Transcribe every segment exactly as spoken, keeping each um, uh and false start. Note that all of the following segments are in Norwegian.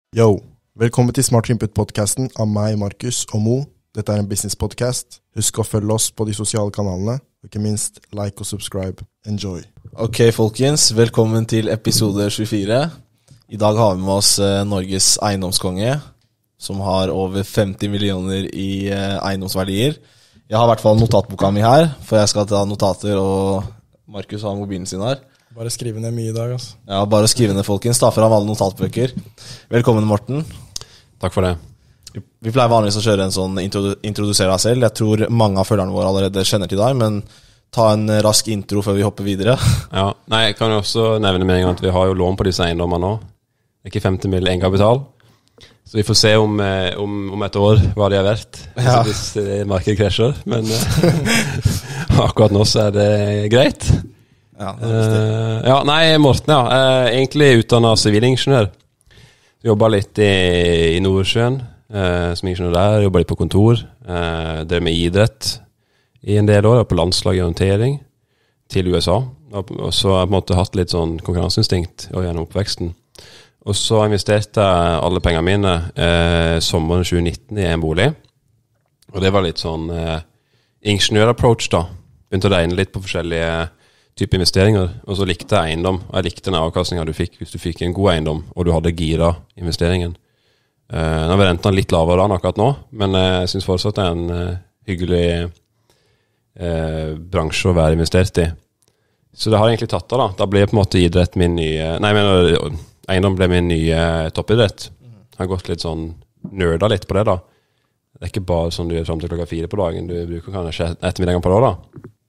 Yo, velkommen til Smart Input-podcasten av meg, Markus og Mo. Dette er en business-podcast. Husk å følge oss på de sosiale kanalene, og ikke minst like og subscribe. Enjoy. Ok, folkens, velkommen til episode tjuefire. I dag har vi med oss eh, Norges eiendomskonge, som har over femti millioner i eh, eiendomsverdier. Jeg har i hvert fall notatboka mi her, for jeg skal ta notater, og Markus har mobilen sin her. Bare skrive ned mye i dag, altså. Ja, bare skrive ned, folkens. Ta fram alle notatbøker. Velkommen, Morten. Takk for det. Vi pleier vanligvis å kjøre en sånn introdu- introdusere deg selv. Jeg tror mange av følgerne våre allerede kjenner til deg, men ta en rask intro før vi hopper videre. Ja, nei, jeg kan jo også nevne med en gang at vi har jo lån på disse eiendommene nå. Det er ikke femti mill. egenkapital. Så vi får se om, om, om et år hva de er verdt, Ja. hvis markedet krasjer. Men akkurat nå så er det greit. Ja, det er Uh, ja, nei, Morten, ja. Uh, egentlig utdannet sivilingeniør. Jobbet litt i, i Nordsjøen uh, som ingeniør der. Jobbet litt på kontor. Uh, drev med idrett i en del år, og på landslag i orientering til U S A. Og, og så har jeg på en måte hatt litt sånn konkurranseinstinkt gjennom oppveksten. Og så investerte jeg alle pengene mine uh, sommeren tjue nitten i en bolig. Og det var litt sånn uh, ingeniør-approach da. Begynte å regne litt på forskjellige type investeringer, og så likte jeg eiendom, og jeg likte den avkastningen du fikk hvis du fikk en god eiendom, og du hadde gira investeringen. Uh, nå er renten litt lavere enn akkurat nå, men uh, jeg synes fortsatt det er en uh, hyggelig uh, bransje å være investert i. Så det har egentlig tatt av da. Da ble på en måte idrett min nye, nei, men eiendom ble min nye toppidrett. Jeg har gått litt sånn, nerda litt på det da. Det er ikke bare sånn du gjør frem til klokka fire på dagen, du bruker kanskje ettermiddagen på det da.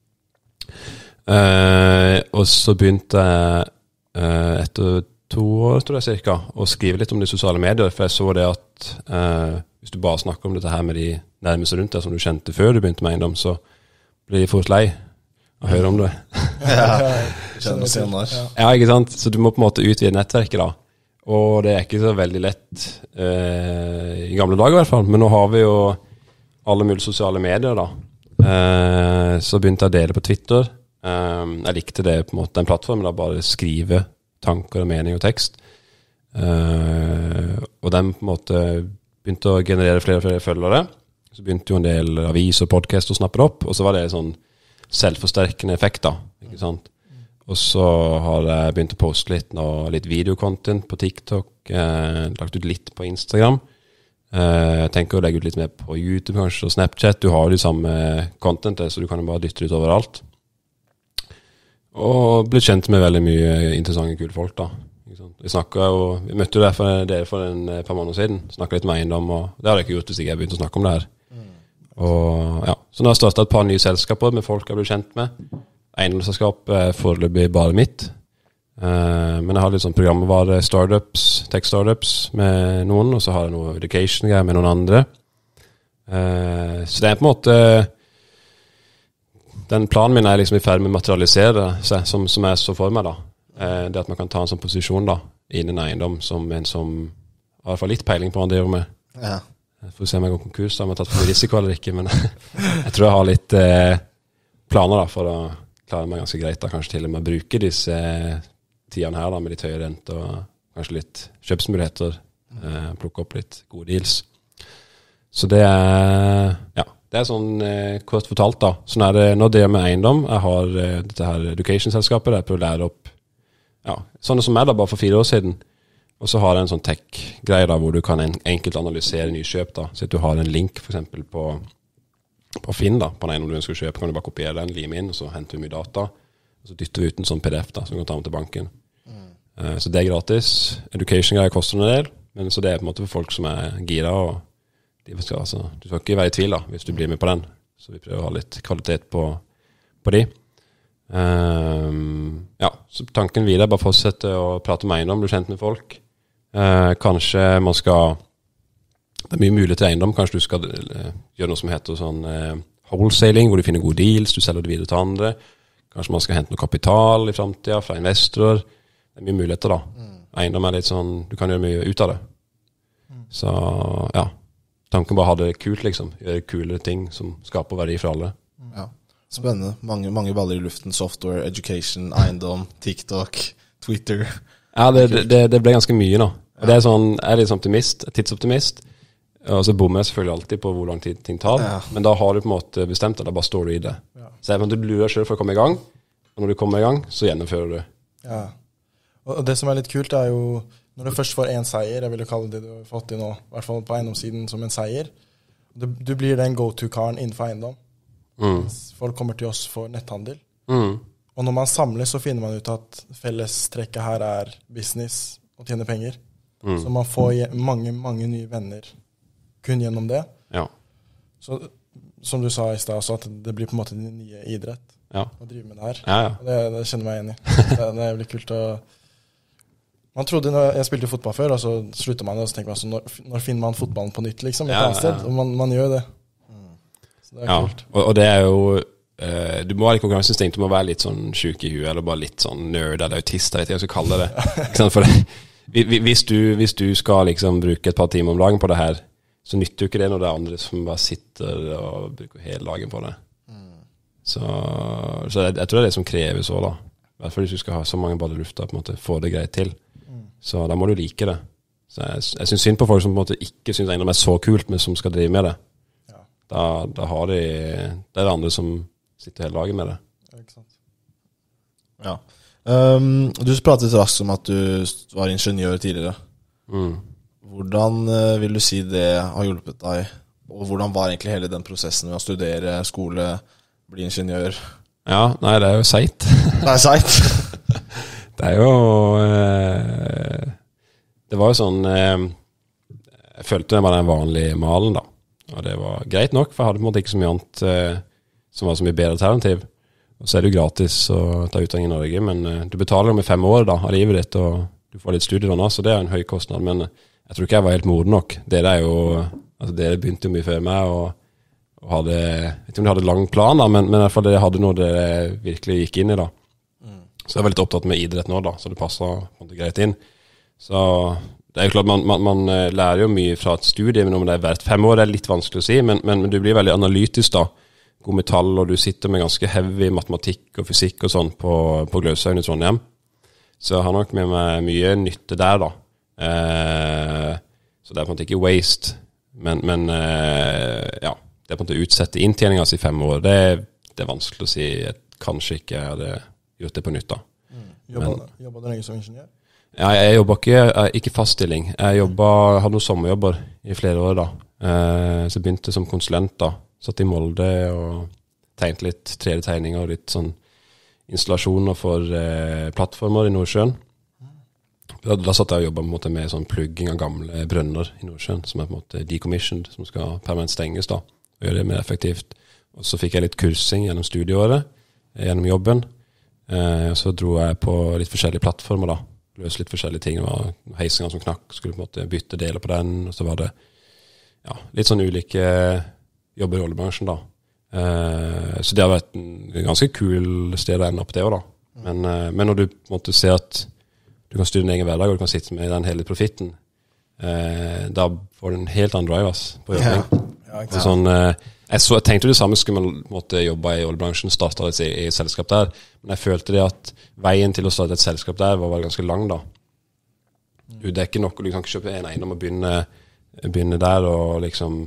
Uh, og så begynte jeg uh, etter to år, tror jeg cirka, å skrive litt om de sosiale medier, for jeg så det at uh, hvis du bare snakker om dette her med de nærmeste rundt deg som du kjente før du begynte med eiendom, så blir de fort lei å høre om det. Ja, kjenner oss igjen der. Ja, ikke sant? Så du må på en måte utvide nettverket da, og det er ikke så veldig lett uh, i gamle dager i hvert fall, men nå har vi jo alle mulige sosiale medier da. Uh, så begynte jeg å dele på Twitter. Um, jeg likte det på en måte, den plattformen da, bare skrive tanker og mening og tekst uh, og den på en måte begynte å generere flere og flere følgere, så begynte jo en del avis og podcast å snappe opp, og så var det en sånn selvforsterkende effekt da, ikke sant? Og så har jeg begynt å poste litt nå, litt videocontent på TikTok, uh, lagt ut litt på Instagram. Uh, jeg tenker å legge ut litt mer på YouTube kanskje, og Snapchat. Du har jo de samme contentet, så du kan jo bare dytte ut overalt. Og blitt kjent med veldig mye interessante, kule folk da. Vi snakket jo, vi møtte jo dere for, dere for en par måneder siden, snakket litt med eiendom, og det har jeg ikke gjort hvis ikke jeg begynte å snakke om det her. Mm. Og ja, så nå har jeg startet et par nye selskaper med folk jeg har blitt kjent med. Eiendomsselskap er foreløpig bare mitt. Uh, men jeg har litt sånn programvare startups, tech startups med noen, og så har jeg noe education-greier med noen andre. Uh, så det er på en måte... Den planen min er liksom i ferd med å materialisere seg, som, som jeg så for meg da. Eh, det at man kan ta en sånn posisjon da, innen eiendom, som en som har i hvert fall litt peiling på hva han driver med. Ja. Jeg får se om jeg går konkurs da, om jeg har tatt for mye risiko eller ikke, men jeg tror jeg har litt eh, planer da, for å klare meg ganske greit da, kanskje til og med å bruke disse eh, tidene her da, med litt høye renter og kanskje litt kjøpsmuligheter, eh, plukke opp litt gode deals. Så det er, ja, det er sånn eh, kort fortalt da. Sånn er det når det er med eiendom. Jeg har eh, dette her education-selskapet der jeg prøver å lære opp, ja, sånne som jeg da, bare for fire år siden. Og så har jeg en sånn tech-greie da, hvor du kan en, enkelt analysere nye kjøp da. Så at du har en link for eksempel på, på Finn da, på en eiendom du ønsker å kjøpe, kan du bare kopiere den, lime inn, og så henter du mye data. Og så dytter vi ut en sånn P D F da, som du kan ta med til banken. Mm. Eh, så det er gratis. Education-greie koster en del, men så det er på en måte for folk som er gira og De skal, altså, du skal ikke være i tvil da, hvis du blir med på den. Så vi prøver å ha litt kvalitet på, på de. Um, ja, så tanken videre er bare fortsette å prate med eiendom, bli kjent med folk. Uh, kanskje man skal, det er mye mulighet til eiendom, kanskje du skal uh, gjøre noe som heter sånn uh, wholesaling, hvor du finner gode deals, du selger det videre til andre. Kanskje man skal hente noe kapital i fremtiden fra investorer. Det er mye muligheter da. Mm. Eiendom er litt sånn, du kan gjøre mye ut av det. Mm. Så ja, tanken bare ha det kult liksom, gjøre kule ting som skaper verdi for alle. Ja, spennende. Mange, mange baller i luften, software, education, eiendom, TikTok, Twitter. Ja, det, det, det ble ganske mye nå. Og det er sånn, jeg er litt sånn optimist, tidsoptimist, og så bommer jeg selvfølgelig alltid på hvor lang tid ting tar, ja. Men da har du på en måte bestemt det, da bare står du i det. Ja. Så jeg, du lurer selv for å komme i gang, og når du kommer i gang, så gjennomfører du. Ja, og det som er litt kult er jo, når du først får en seier, jeg vil jo kalle det du har fått i nå, i hvert fall på eiendomssiden som en seier, du, du blir den go-to-karen innenfor eiendom. Mm. Folk kommer til oss for netthandel. Mm. Og når man samles, så finner man ut at fellestrekket her er business og tjene penger. Mm. Så man får mange, mange nye venner kun gjennom det. Ja. Så som du sa i sted, så at det blir på en måte din nye idrett ja. Å drive med det her. Ja, ja. Det, det kjenner meg igjen i. Det, det er veldig kult å... Man trodde når jeg spilte fotball før, og så slutter man det, og så tenker man så når, når finner man fotballen på nytt, liksom, et ja, annet sted? Og man, man gjør det. Mm. Så det er ja. Kult. Og, og det er jo... Uh, du må ha litt konkurranseinstinkt, du må være litt sånn syk i huet, eller bare litt sånn nerd, eller autist, jeg vet ikke hva jeg skal kalle det. Ikke sant? For det, hvis, du, hvis du skal liksom bruke et par timer om dagen på det her, så nytter jo ikke det når det er andre som bare sitter og bruker hele dagen på det. Mm. Så, så jeg, jeg tror det er det som kreves også da. I hvert fall hvis du skal ha så mange baller i lufta, på en måte få det greit til. Mm. Så da må du like det. Så jeg, jeg synes synd på folk som på en måte ikke synes eiendom er så kult, men som skal drive med det. Ja. Da, da har de, det er det andre som sitter hele dagen med det. Ja, ikke sant. Ja. Um, du pratet raskt om at du var ingeniør tidligere. Mm. Hvordan uh, vil du si det har hjulpet deg? Og hvordan var egentlig hele den prosessen med å studere, skole, bli ingeniør? Ja, nei, det er jo seit. Det er seit? Det er jo... Uh, det var jo sånn... Uh, jeg følte det var den vanlige malen da. Og det var greit nok, for jeg hadde på en måte ikke så mye annet uh, som var så mye bedre alternativ. Og så er det jo gratis å ta utdanning i Norge, men uh, du betaler med fem år da, av livet ditt, og du får litt studielån, så det er en høy kostnad, men uh, jeg tror ikke jeg var helt moden nok. Det er jo, altså det begynte jo mye før meg, og, og hadde, jeg vet ikke om de hadde lang plan da, men, men i hvert fall det hadde noe det virkelig gikk inn i da. Mm. Så jeg var litt opptatt med idrett nå da, så det passet på en måte greit inn. Så det er jo klart, man, man, man lærer jo mye fra et studie, men om det er verdt fem år, det er litt vanskelig å si, men, men, men du blir veldig analytisk da, god med tall, og du sitter med ganske heavy matematikk og fysikk og sånn på, på Gløshaugen i Trondheim. Så jeg har nok med meg mye nytte der da. Eh, så det er på en måte ikke waste, men, men eh, ja, det er på en måte utsette inntjeningen altså i fem år. Det, det er vanskelig å si. Jeg kanskje ikke jeg hadde gjort det på nytt da. Mm. Jobba, jobba du lenge som ingeniør? Ja, jeg jobbet ikke, ikke fast stilling. Jeg jobbet, hadde noen sommerjobber i flere år da. Eh, så jeg begynte som konsulent da. Satt i Molde og tegnet litt tre D-tegninger og litt sånn installasjoner for eh, plattformer i Nordsjøen. Da, da satt jeg og jobbet på en måte med sånn plugging av gamle brønner i Nordsjøen, som er på en måte decommissioned, som skal permanent stenges da, og gjøre det mer effektivt. Og så fikk jeg litt kursing gjennom studieåret, gjennom jobben. Eh, så dro jeg på litt forskjellige plattformer da, løste litt forskjellige ting. Det var heisinger som knakk, skulle på en måte bytte deler på den, og så var det ja, litt sånn ulike jobber i oljebransjen da. Eh, så det har vært en ganske kul sted å ende opp det også da. Men, eh, men når du på en måte ser at du kan styre din egen hverdag, og du kan sitte med den hele profitten, eh, da får du en helt annen drive ass, på jobbing. Ja, ja, sånn, eh, jeg, så, jeg tenkte det samme skulle man måtte jobbe i oljebransjen, starte et, i et selskap der, men jeg følte det at veien til å starte et selskap der var, var ganske lang da. Du, det er ikke nok, du kan ikke kjøpe en eiendom og begynne, begynne der, og liksom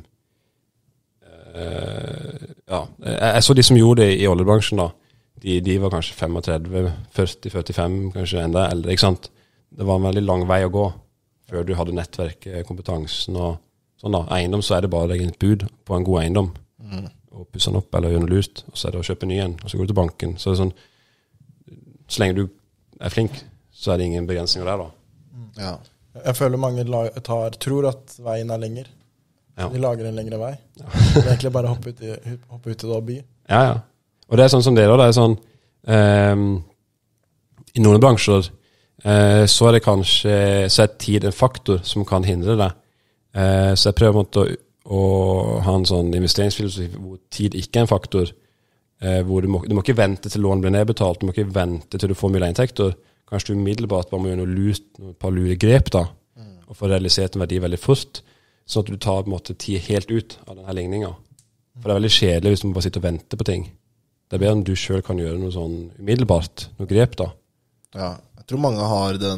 Uh, ja, jeg, jeg så de som gjorde det i oljebransjen da, de, de var kanskje trettifem, førti, førtifem, kanskje enda eldre, ikke sant? Det var en veldig lang vei å gå før du hadde nettverk, kompetansen og sånn da. Eiendom, så er det bare å legge et bud på en god eiendom, mm. og pusse den opp eller gjøre noe lurt, og så er det å kjøpe ny en, og så går du til banken. Så det er sånn, så lenge du er flink, så er det ingen begrensninger der da. Mm. Ja. Jeg føler mange tar, tror at veien er lenger. Ja. De lager en lengre vei. Ja. Det er egentlig bare å hoppe ut i, hoppe ut i det og by. Ja, ja. Og det er sånn som det da, det er sånn, um, i noen bransjer, uh, så er det kanskje, så er tid en faktor som kan hindre det. Uh, så jeg prøver å, å ha en sånn investeringsfilosofi hvor tid ikke er en faktor, uh, hvor du må, du må ikke vente til lån blir nedbetalt, du må ikke vente til du får mye inntekter. Kanskje du umiddelbart bare må gjøre noe lurt, noe par lure grep da, mm. og få realisert en verdi veldig fort, sånn at du tar på en måte tid helt ut av denne ligningen. For det er veldig kjedelig hvis du bare sitter og venter på ting. Det er bedre enn du selv kan gjøre noe sånn umiddelbart, noe grep da. Ja, jeg tror mange har den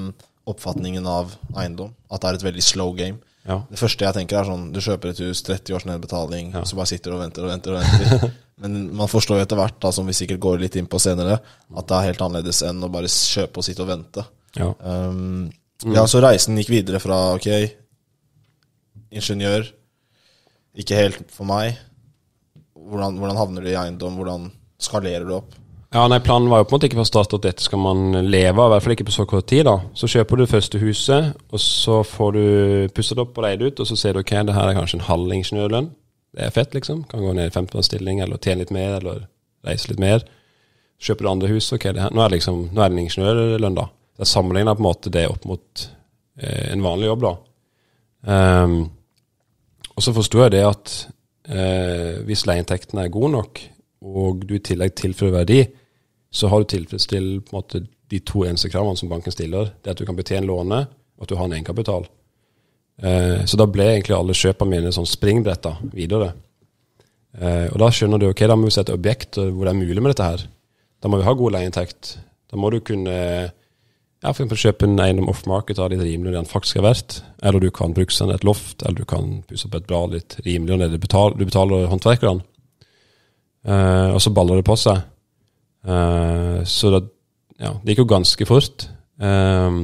oppfatningen av eiendom. At det er et veldig slow game. Ja. Det første jeg tenker er sånn, du kjøper et hus, tretti års nedbetaling, Ja. så bare sitter du og venter og venter og venter. Men man forstår jo etter hvert, da, som vi sikkert går litt inn på senere, at det er helt annerledes enn å bare kjøpe og sitte og vente. Ja. Um, ja, så reisen gikk videre fra, ok, ingeniør, ikke helt for meg. Hvordan, hvordan havner du i eiendom? Hvordan skalerer du opp? Ja, nei, planen var jo på en måte ikke fra start at dette skal man leve av, i hvert fall ikke på så kort tid da. Så kjøper du det første huset, og så får du pusset opp og leid ut, og så ser du, ok, det her er kanskje en halv ingeniørlønn. Det er fett, liksom. Kan gå ned i femten stilling, eller tjene litt mer, eller reise litt mer. Kjøper du andre huset, ok, det her, nå er det liksom, nå er det en ingeniørlønn da. Det er sammenlignet på en måte det opp mot eh, en vanlig jobb da. Um, og så forstår jeg det at eh, hvis leieinntekten er god nok, og du i tillegg tilfører verdi, så har du tilfredsstilt på en måte de to eneste kravene som banken stiller. Det er at du kan betjene lånet, og at du har en egenkapital. Eh, så da ble egentlig alle kjøpene mine sånn springbretta videre. Eh, og da skjønner du, ok, da må vi sette objekt hvor det er mulig med dette her. Da må vi ha god leieinntekt. Da må du kunne, ja, for eksempel kjøpe en eiendom off-market av litt rimeligere enn den faktisk er verdt, eller du kan bruke sånn et loft, eller du kan pusse opp et bra litt rimeligere enn det du betaler, du betaler håndverkerne. Eh, og så baller det på seg. Eh, så det, ja, det gikk jo ganske fort. Eh,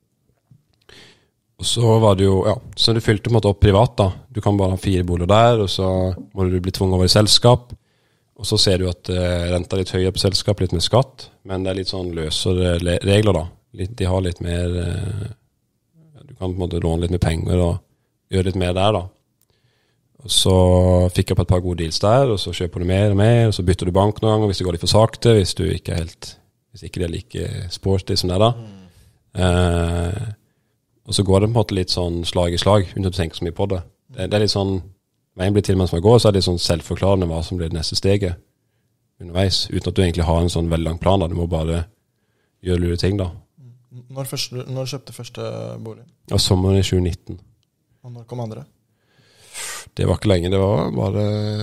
og så var det jo, ja, så du fylte på en måte opp privat da. Du kan bare ha fire boliger der, og så må du bli tvunget over i selskap. Og så ser du at eh, renta er litt høyere på selskap, litt med skatt, men det er litt sånn løsere regler da. Litt, de har litt mer, eh, du kan på en måte låne litt mer penger og gjøre litt mer der da. Og så fikk jeg opp et par gode deals der, og så kjøper du mer og mer, og så bytter du bank noen ganger hvis det går litt for sakte, hvis du ikke er helt, hvis ikke det er like sporty som det da. Mm. Eh, og så går det på en måte litt sånn slag i slag, uten at du tenker så mye på det. Det, det er litt sånn, veien blir til mens man går, så er det litt sånn selvforklarende hva som blir det neste steget underveis, uten at du egentlig har en sånn veldig lang plan da. Du må bare gjøre lure ting da. Når, første, når du kjøpte første bolig? Ja, sommeren i tjue nitten. Og når kom andre? Det var ikke lenge, det var bare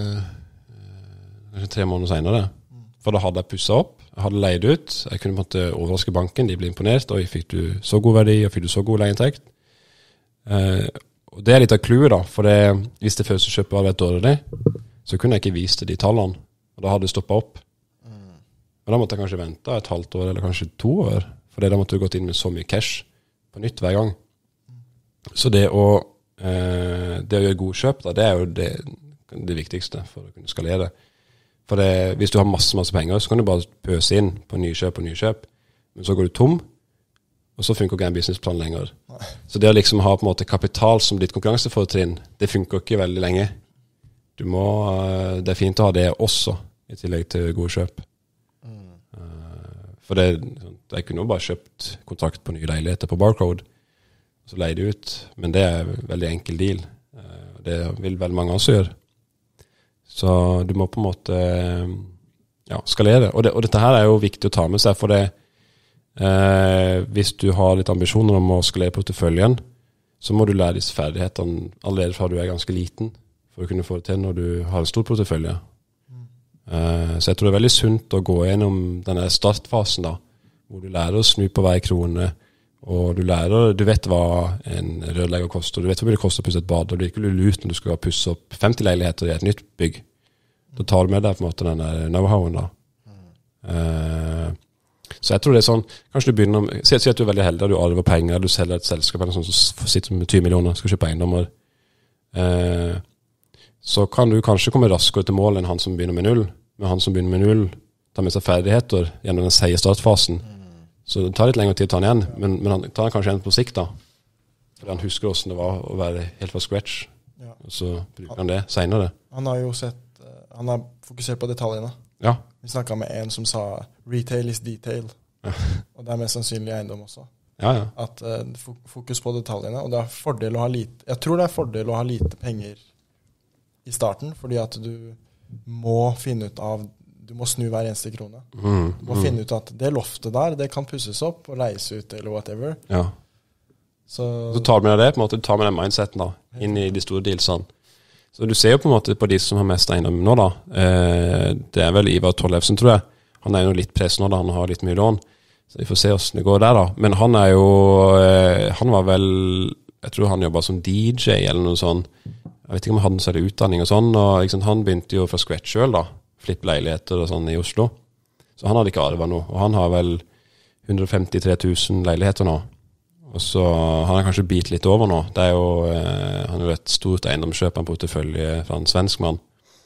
øh, tre måneder senere. Mm. For da hadde jeg pusset opp, jeg hadde leid ut, jeg kunne på en måte overraske banken, de ble imponert, og fikk du så god verdi, og fikk du så god leieinntekt. Eh, og det er litt av clouet da, for det, hvis det første kjøpet hadde vært dårlig, så kunne jeg ikke vise de tallene, og da hadde det stoppet opp. Mm. Og da måtte jeg kanskje vente et halvt år, eller kanskje to år, for da måtte du gått inn med så mye cash på nytt hver gang. Mm. Så det å Uh, det å gjøre god kjøp da, det er jo det, det viktigste for å kunne skalere. For det, hvis du har masse masse penger, så kan du bare pøse inn på nye kjøp og nye kjøp, men så går du tom, og så funker ikke en businessplan lenger. Nei. Så det å liksom ha på en måte kapital som ditt konkurransefortrinn, det funker ikke veldig lenge. Du må, uh, det er fint å ha det også i tillegg til god kjøp. Mm. uh, for det, jeg kunne jo bare kjøpt kontrakt på nye leiligheter på Barcode, så leier det ut, men det er en veldig enkel deal. Det vil veldig mange også gjøre. Så du må på en måte ja, skalere. Og, det, og dette her er jo viktig å ta med seg, for det, eh, hvis du har litt ambisjoner om å skalere porteføljen, så må du lære disse ferdighetene allerede fra du er ganske liten, for å kunne få det til når du har en stor portefølje. Mm. Eh, så jeg tror det er veldig sunt å gå gjennom denne startfasen da, hvor du lærer å snu på hver krone, og du lærer, du vet hva en rørlegger koster, du vet hva det koster å pusse et bad, og det er ikke lurt når du skal pusse opp femti leiligheter i et nytt bygg. Da tar du med deg på en måte denne know-howen da. Mm. Uh, så jeg tror det er sånn, kanskje du begynner, si, si at du er veldig heldig, du arver penger, du selger et selskap, eller sånn som sitter med tyve millioner, skal kjøpe eiendommer. Uh, så kan du kanskje komme raskere til mål enn han som begynner med null, men han som begynner med null, tar med seg ferdigheter gjennom den seie startfasen. Mm. Så det tar litt lengre tid å ta han igjen, men, men han tar han kanskje igjen på sikt da. Fordi han husker hvordan det var å være helt fra scratch. Ja. Og så bruker han det senere. Han har jo sett, han har fokusert på detaljene. Ja. Vi snakket med en som sa retail is detail. Ja. Og det er mest sannsynlig eiendom også. Ja, ja. At uh, fokus på detaljene, og det er fordel å ha lite, jeg tror det er fordel å ha lite penger i starten, fordi at du må finne ut av du må snu hver eneste krone. Mm, du må mm. finne ut at det loftet der, det kan pusses opp og leis ut, eller whatever. Ja. Så, så tar du med deg det, på en måte, du tar med den mindseten da, inn i de store dealsene. Så du ser jo på en måte på de som har mest eiendom nå da. Eh, det er vel Ivar Tollefsen, tror jeg. Han er jo litt press nå da, han har litt mye lån. Så vi får se hvordan det går der da. Men han er jo, eh, han var vel, jeg tror han jobbet som D J eller noe sånt. Jeg vet ikke om han hadde seg utdanning og sånn, og ikke sant, han begynte jo fra scratch selv da, flippe leiligheter og sånn i Oslo. Så han hadde ikke arvet noe, og han har vel one hundred fifty-three thousand leiligheter nå. Og så han har kanskje bit litt over nå. Det er jo, eh, han er jo et stort eiendomskjøp, en portefølje fra en svensk mann.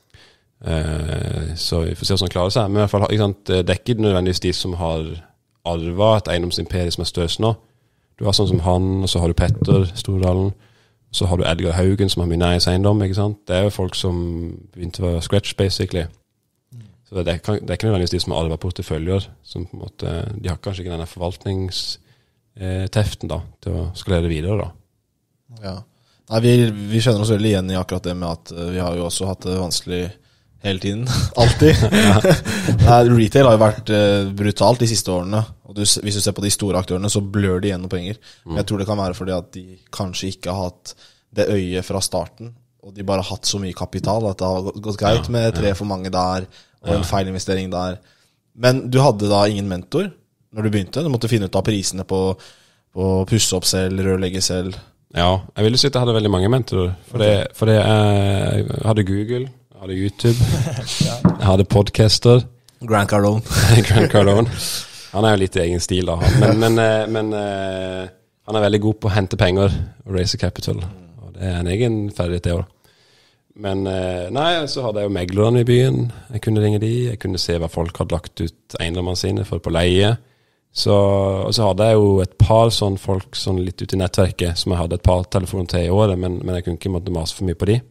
Eh, så vi får se hvordan han klarer seg. Men i hvert fall, ikke sant, det er ikke nødvendigvis de som har arvet et eiendomsimperie som er størst nå. Du har sånn som han, og så har du Petter Stordalen, og så har du Edgar Haugen som har mye næres eiendom, ikke sant? Det er jo folk som begynte å være scratch, basically. Så det er, det er ikke nødvendigvis de som har arvet porteføljer, som på en måte, de har kanskje ikke denne forvaltningsteften da, til å skalere videre da. Ja. Nei, vi, vi kjenner oss veldig igjen i akkurat det med at vi har jo også hatt det vanskelig hele tiden, alltid. Nei, retail har jo vært uh, brutalt de siste årene, og du, hvis du ser på de store aktørene, så blør de igjen noen penger. Mm. Jeg tror det kan være fordi at de kanskje ikke har hatt det øyet fra starten, og de bare har hatt så mye kapital, at det har gått, gått greit med tre for mange der, og en feilinvestering der. Men du hadde da ingen mentor når du begynte, du måtte finne ut av prisene på, på pusse opp selv, rørlegge selv. Ja, jeg ville si at jeg hadde veldig mange mentorer, for, okay. det, for det, jeg hadde Google, jeg hadde YouTube, jeg hadde podcaster. Grant Cardone. Grant Cardone. Han er jo litt i egen stil da. Men, men, men uh, han er veldig god på å hente penger og raise capital. Og det er en egen ferdighet det også. Men uh, nei, så hadde jeg jo meglerne i byen. Jeg kunne ringe de, jeg kunne se hva folk hadde lagt ut eiendommene sine for på leie. Så, og så hadde jeg jo et par sånn folk sånn litt ut i nettverket, som jeg hadde et par telefoner til i året, men, men jeg kunne ikke måtte mase for mye på de.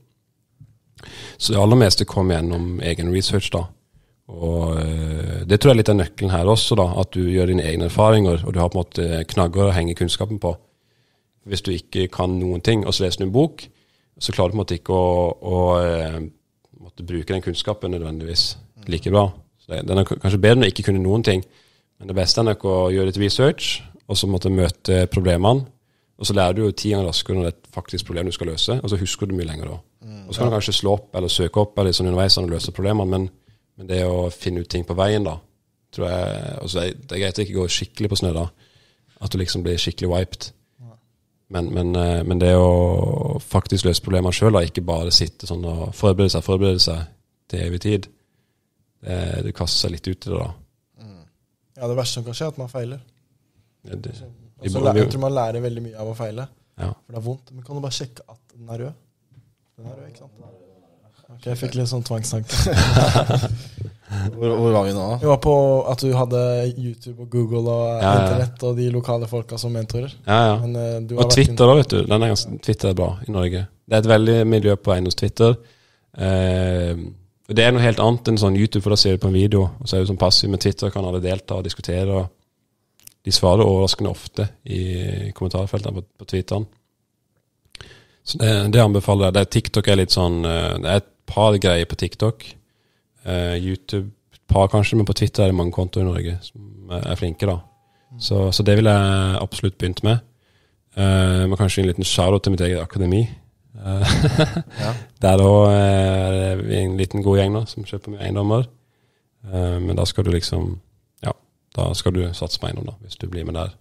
Så det aller meste kom gjennom egen research da. Og uh, det tror jeg er litt av nøkkelen her også da, at du gjør dine egne erfaringer, og du har på en måte knagger å henge kunnskapen på. Hvis du ikke kan noen ting, og så leser du en bok, så klarer du på en måte ikke å, å uh, måtte bruke den kunnskapen nødvendigvis like bra. Så det, den er kanskje bedre enn å ikke kunne noen ting, men det beste er nok å gjøre litt research, og så måtte møte problemene, og så lærer du jo ti ganger raskere når det er et faktisk problem du skal løse, og så husker du mye lenger da. Og så kan du kanskje slå opp, eller søke opp, eller sånn underveis og løse problemene, men, men det å finne ut ting på veien da, tror jeg, altså det, det er greit å ikke gå skikkelig på snø da, at du liksom blir skikkelig wiped. Men, men, men det å faktisk løse problemene selv da, ikke bare sitte sånn og forberede seg, forberede seg til evig tid, det, det kaster seg litt ut i det da. Ja, det verste som kan skje er at man feiler. Ja, det, og så jeg tror man lærer veldig mye av å feile, ja. For det er vondt. Men kan du bare sjekke at den er rød? Den er rød, ikke sant? Ok, jeg fikk litt sånn tvangstanke. hvor, hvor var vi nå? Vi var på at du hadde YouTube og Google og ja, ja. Internett og de lokale folka som mentorer. Ja, ja. Men, uh, du og Twitter da, vet du. Den er ganske, Twitter er bra i Norge. Det er et veldig miljø på eiendoms Twitter. Uh, det er noe helt annet enn sånn YouTube, for da ser du på en video, og så er det sånn passiv med Twitter, kan alle delta og diskutere, og de svarer overraskende ofte i kommentarfeltene på, på Twitteren. Så det, det anbefaler jeg. Det er TikTok er litt sånn, det er et par greier på TikTok. Uh, YouTube, et par kanskje, men på Twitter er det mange kontoer i Norge som er flinke da. Så, så det vil jeg absolutt begynt med. Uh, men kanskje en liten shout-out til mitt eget akademi. Uh, ja. Der da er vi en liten god gjeng da, som kjøper med eiendommer. Uh, men da skal du liksom, ja, da skal du satse på eiendom da, hvis du blir med der.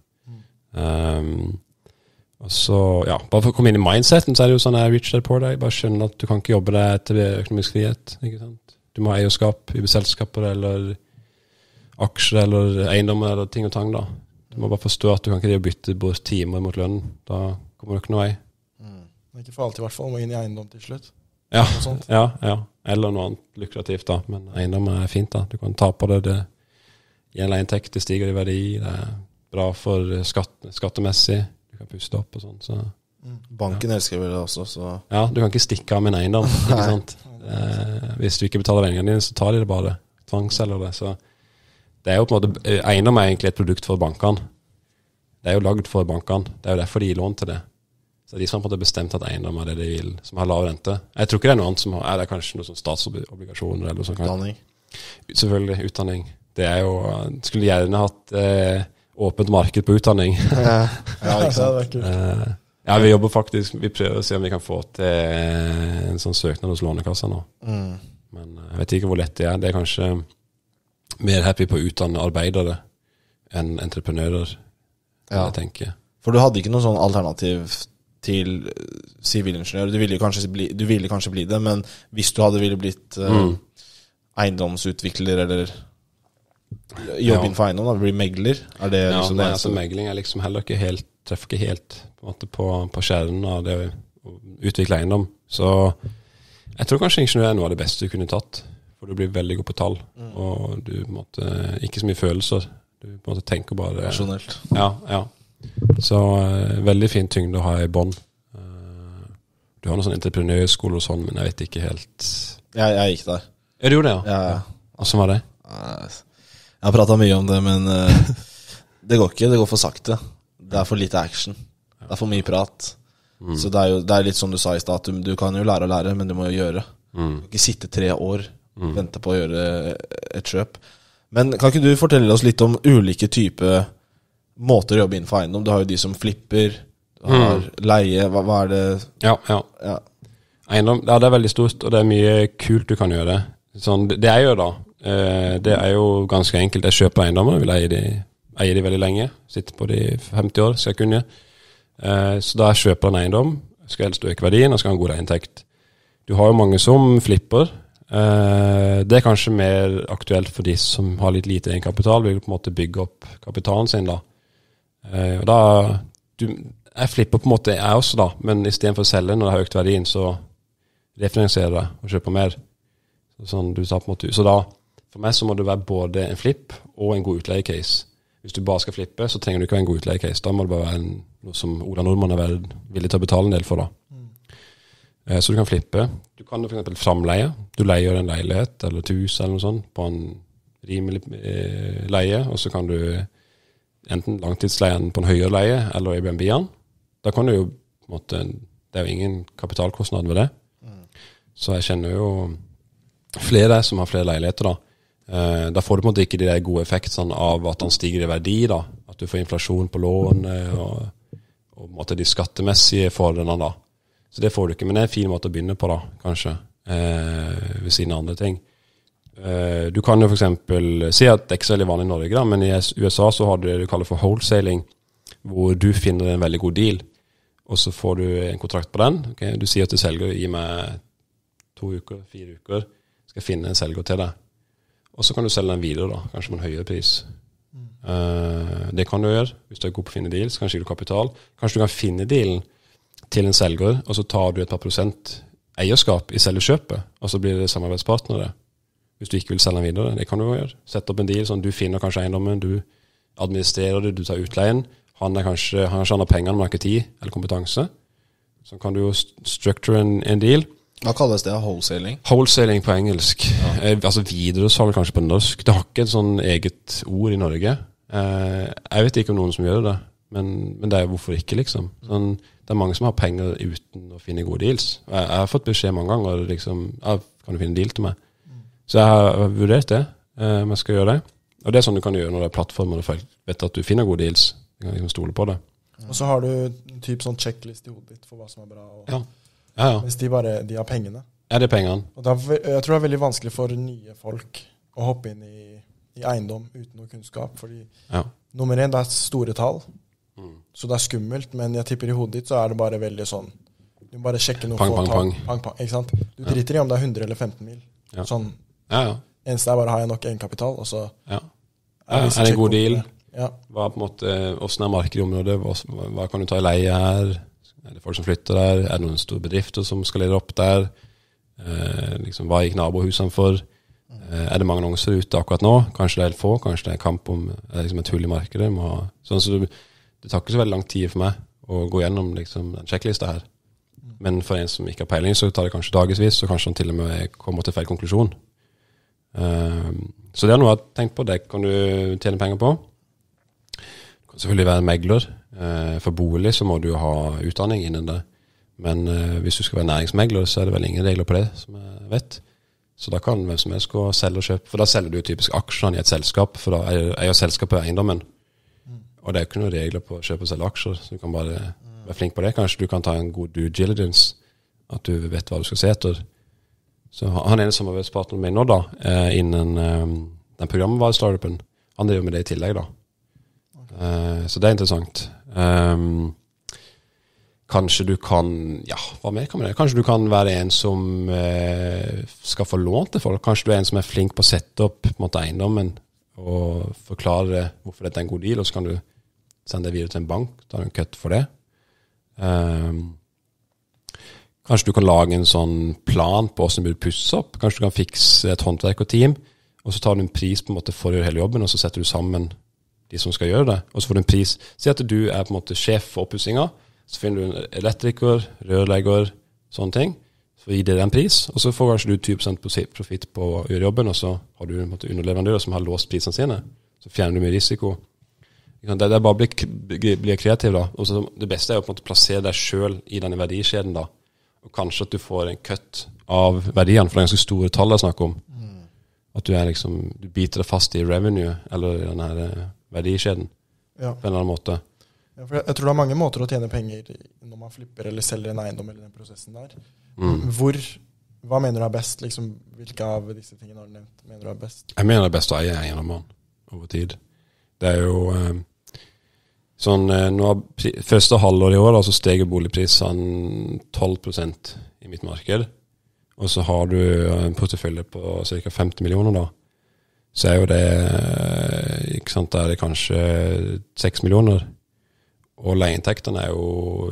Um, Og så, ja, bare for å komme inn i mindseten, så er det jo sånn her, Rich Dad Poor Dad, bare skjønne at du kan ikke jobbe deg til økonomisk frihet, ikke sant? Du må ha eierskap i selskaper, eller aksjer, eller eiendommer, eller ting og tang da. Du må bare forstå at du kan ikke bytte bort timer mot lønn, da kommer du ikke noe vei. Mm. Ikke for alt i hvert fall, må inn i eiendom til slutt. Ja, ja, ja, eller noe annet lukrativt da, men eiendom er fint da. Du kan ta på det, det gir en inntekt, det stiger i verdi, det er bra for skatt, skattemessig, kan puste opp og sånn, så mm. Banken ja. Elsker vel det også, så ja, du kan ikke stikke av med en eiendom, ikke sant? Eh, hvis du ikke betaler regningene dine, så tar de det bare, tvangselger det, så det er jo på en måte, eiendom er egentlig et produkt for bankene, det er jo laget for bankene, det er jo derfor de gir lån til det, så de som har på en måte bestemt at eiendom er det de vil, som har lav rente. Jeg tror ikke det er noe annet som har, er det kanskje noe sånn statsobligasjoner eller noe sånt. Utdanning. Selvfølgelig, utdanning. Det er jo, skulle gjerne hatt eh, åpent marked på utdanning. Ja, ja, ikke sant. uh, ja, vi jobber faktisk, vi prøver å se om vi kan få til en sånn søknad hos Lånekassa nå. Mm. Men jeg vet ikke hvor lett det er. Det er kanskje mer happy på å utdanne arbeidere enn entreprenører, Ja. jeg tenker. For du hadde ikke noe sånn alternativ til sivilingeniør. Du ville kanskje bli, du ville kanskje bli det, men hvis du hadde ville blitt uh, Mm. eiendomsutvikler eller jobbe Ja. innenfor eiendom, da blir megler, er det Ja, liksom nei, det altså eneste? megling er liksom heller ikke helt, treffer ikke helt på, en måte, på, på kjernen av det å utvikle eiendom. Så jeg tror kanskje ingeniør er noe av det beste du kunne tatt, for du blir veldig god på tall, Mm. og du på en måte, ikke så mye følelser. Du på en måte tenker bare... Rasjonelt. Ja, ja. Så uh, veldig fin tyngde å ha i bånd. Uh, du har noen sånn entreprenørskole og sånn, men jeg vet ikke helt... Jeg, jeg gikk der. Ja, du gjorde det, ja? Jeg, Hvordan var det? jeg har pratet mye om det, men uh, det går ikke. Det går for sakte. Det er for lite action. Det er for mye prat. Mm. Så det er jo det er litt som du sa i stad, du, du kan jo lære å lære, men du må jo gjøre. Mm. Du kan ikke sitte tre år Mm. vente på å gjøre et kjøp. Men kan ikke du fortelle oss litt om ulike typer måter å jobbe innenfor eiendom? Du har jo de som flipper, du har Mm. leie, hva, hva er det? Ja, ja. Ja. Eiendom, ja, det er veldig stort, og det er mye kult du kan gjøre. Sånn, det, det jeg gjør da, eh, det er jo ganske enkelt. Jeg kjøper eiendommer, vil eie de, eie de veldig lenge. Sitter på de femti år, skal jeg kunne. Eh, så da jeg kjøper en eiendom, skal helst øke verdien, og skal ha en god inntekt. Du har jo mange som flipper. Eh, det er kanskje mer aktuelt for de som har litt lite egenkapital, vil på en måte bygge opp kapitalen sin da. Eh, og da, du, jeg flipper på en måte jeg også da, men i stedet for å selge når det har økt verdien, så refinansierer det og kjøper mer. Så, sånn, du tar på en måte, så da, for meg så må det være både en flip og en god utleiecase. Hvis du bare skal flippe, så trenger du ikke være en god utleiecase. Da må det bare være en, noe som Ola Nordmann er villig til å betale en del for da. Mm. Så du kan flippe. Du kan for eksempel framleie. Du leier en leilighet eller et hus eller noe sånt på en rimelig eh, leie, og så kan du enten langtidsleien på en høyere leie eller Airbnb-en. Da kan du jo på en måte, det er jo ingen kapitalkostnad ved det. Mm. Så jeg kjenner jo flere som har flere leiligheter da. Eh, da får du på en måte ikke de der gode effektene av at den stiger i verdi da. At du får inflasjon på lån og, og på en måte de skattemessige fordelene da. Så det får du ikke, men det er en fin måte å begynne på da, kanskje, eh, ved siden av andre ting. Eh, du kan jo for eksempel si at det er ikke så veldig vanlig i Norge da, men i U S A så har du det du kaller for wholesaling, hvor du finner en veldig god deal, og så får du en kontrakt på den. Okay? Du sier til selger, gi meg to uker, fire uker, skal jeg finne en selger til deg. Og så kan du selge den videre da, kanskje med en høyere pris. Mm. Eh, det kan du gjøre, hvis du er god på å finne deals, kanskje ikke du kapital. Kanskje du kan finne dealen til en selger, og så tar du et par prosent eierskap i selgerkjøpet, og så blir det samarbeidspartnere. Hvis du ikke vil selge den videre, det kan du jo gjøre. Sett opp en deal, sånn du finner kanskje eiendommen, du administrerer det, du tar utleien, han er kanskje, han kanskje har pengene, men har ikke tid eller kompetanse. Så kan du jo structure en, en deal. Hva kalles det? Wholesaling? Wholesaling på engelsk. Ja. Eh, altså videresalg kanskje på norsk. Det har ikke et sånn eget ord i Norge. Eh, jeg vet ikke om noen som gjør det, men, men det er hvorfor ikke, liksom. Sånn, det er mange som har penger uten å finne gode deals. Jeg, jeg har fått beskjed mange ganger, liksom, ja, kan du finne en deal til meg? Mm. Så jeg har vurdert det, eh, om jeg skal gjøre det. Og det er sånn du kan gjøre når det er plattformer, og folk vet at du finner gode deals. Du kan liksom stole på det. Og så har du en typ sånn checklist i hodet ditt for hva som er bra. Og, ja. Ja, ja. Hvis de bare, de har pengene. Ja, det er pengene. Og da, jeg tror det er veldig vanskelig for nye folk å hoppe inn i, i eiendom uten noe kunnskap, fordi ja. Nummer en, det er store tall. Så det er skummelt, men jeg tipper i hodet ditt så er det bare veldig sånn, du må bare sjekke noe pang, pang, pang. pang, pang, ikke sant? Du driter i om det er hundre eller femten mil. Ja. Sånn, ja, ja. eneste er bare har jeg nok egenkapital, og så ja. Ja, er det en god deal? Ja. Hva på en måte, hvordan er markedet i området? Hva, hva kan du ta i leie her? Er det folk som flytter der? Er det noen store bedrifter som skal lede opp der? Eh, liksom, hva gikk nabohusene for? Eh, er det mange annonser ute akkurat nå? Kanskje det er helt få? Kanskje det er kamp om er det liksom et hull i markedet? Må ha, sånn så du det tar ikke så veldig lang tid for meg å gå gjennom liksom, den sjekklista her. Men for en som ikke har peiling, så tar det kanskje dagesvis, så kanskje han til og med kommer til feil konklusjon. Um, så det er noe jeg har tenkt på. Det kan du tjene penger på. Du kan selvfølgelig være en megler. Uh, for bolig så må du ha utdanning innen det. Men uh, hvis du skal være næringsmegler, så er det vel ingen regler på det, som jeg vet. Så da kan hvem som helst gå og selge og kjøpe. For da selger du typisk aksjene i et selskap, for da er, er jo selskapet eiendommen. Og det er jo ikke noen regler på å kjøpe og selge aksjer, så du kan bare være flink på det. Kanskje du kan ta en god due diligence, at du vet hva du skal se etter. Så han ene samarbeidspartneren min nå da, innen um, den programvarestartupen, han driver med det i tillegg da. Uh, så det er interessant. Um, kanskje du kan, ja, hva mer kan man det? Kanskje du kan være en som uh, skal få lån til folk. Kanskje du er en som er flink på å sette opp på en måte, eiendommen og forklare hvorfor dette er en god deal, og så kan du sende det videre til en bank, ta en cut for det. Um, kanskje du kan lage en sånn plan på hvordan du burde pusse opp. Kanskje du kan fikse et håndverk og team, og så tar du en pris på en måte for å gjøre hele jobben, og så setter du sammen de som skal gjøre det, og så får du en pris. Si at du er på en måte sjef for oppussinga, så finner du en elektriker, rørlegger, sånne ting, så gir det en pris, og så får kanskje du tyve prosent profitt på å gjøre jobben, og så har du en måte underleverandører som har låst prisene sine, så fjerner du mye risiko. Det er bare å bli, bli kreativ da, og så det beste er å på en måte plassere deg selv i denne verdikjeden da, og kanskje at du får en cut av verdiene, for det er ganske store tall jeg snakker om, mm. at du er liksom, du biter deg fast i revenue, eller i denne verdikjeden, ja. På en eller annen måte. Ja, for jeg tror det er mange måter å tjene penger når man flipper eller selger en eiendom eller den prosessen der. Mm. Hvor, hva mener du er best? Liksom, hvilke av disse tingene har du nevnt mener du er best? Jeg mener det er best å eie eiendommen over tid. Det er jo eh, sånn, eh, nå, første halvår i år da, så steger boligprisene tolv prosent i mitt marked, og så har du en portefølje på cirka femti millioner da, så er jo det, ikke sant, det er kanskje seks millioner, og leieinntektene er jo,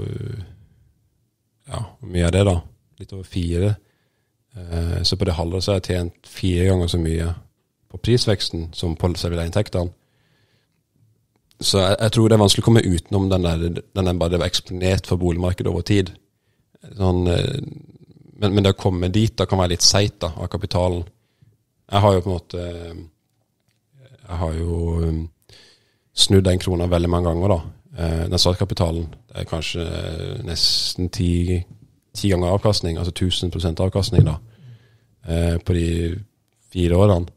ja, hvor mye er det da? Litt over fire. Eh, så på det halvåret så har jeg tjent fire ganger så mye på prisveksten som på selve leieinntektene. Så jeg, jeg tror det er vanskelig å komme utenom den der, den der bare eksponert for boligmarkedet over tid. Sånn, eh, men, men det å komme dit da kan være litt seit da, av kapitalen. Jeg har jo på en måte, jeg har jo snudd en krone veldig mange ganger da. Den startkapitalen, det er kanskje nesten ti, ti ganger avkastning, altså tusen prosent avkastning da, på de fire årene.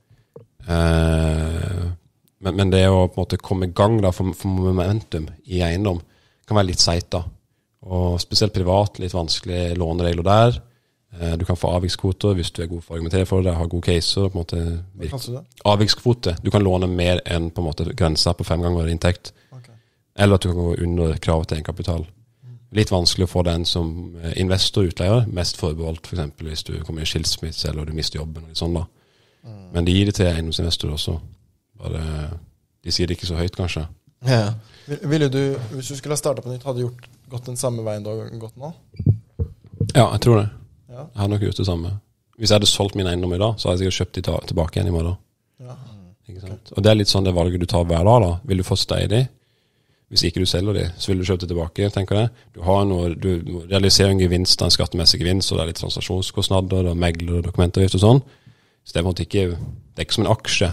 Men, men det å på en måte komme i gang da, for, for momentum i eiendom kan være litt seit da. Og spesielt privat, litt vanskelig låneregler der. Du kan få avvikskvoter hvis du er god for å argumentere for det, har gode caser. På en måte, Hva kaller du det? Avvikskvote. Du kan låne mer enn på en måte grenser på fem ganger inntekt. Okay. Eller at du kan gå under kravet til en kapital. Litt vanskelig å få den som investor utleier, mest forbeholdt for eksempel hvis du kommer i skilsmisse eller du mister jobben og sånn da. Mm. Men de gir det til eiendomsinvestorer også. Bare, de sier det ikke så høyt kanskje. Ja. Ville du, hvis du skulle ha startet på nytt, hadde du gjort gått den samme veien du har gått nå? Ja, jeg tror det. Ja. Jeg har nok gjort det samme. Hvis jeg hadde solgt min eiendom i dag, så hadde jeg sikkert kjøpt de ta- tilbake igjen i morgen. Ja. Ikke sant? Okay. Og det er litt sånn det valget du tar hver dag da. Vil du forstå de? Hvis ikke du selger de, så vil du kjøpe det tilbake, tenker jeg. Du har noe, du realiserer en gevinst, en skattemessig gevinst, og det er litt transaksjonskostnader, og megler og dokumentavgift og sånn. Så det er på en måte ikke, det er ikke som en aksje.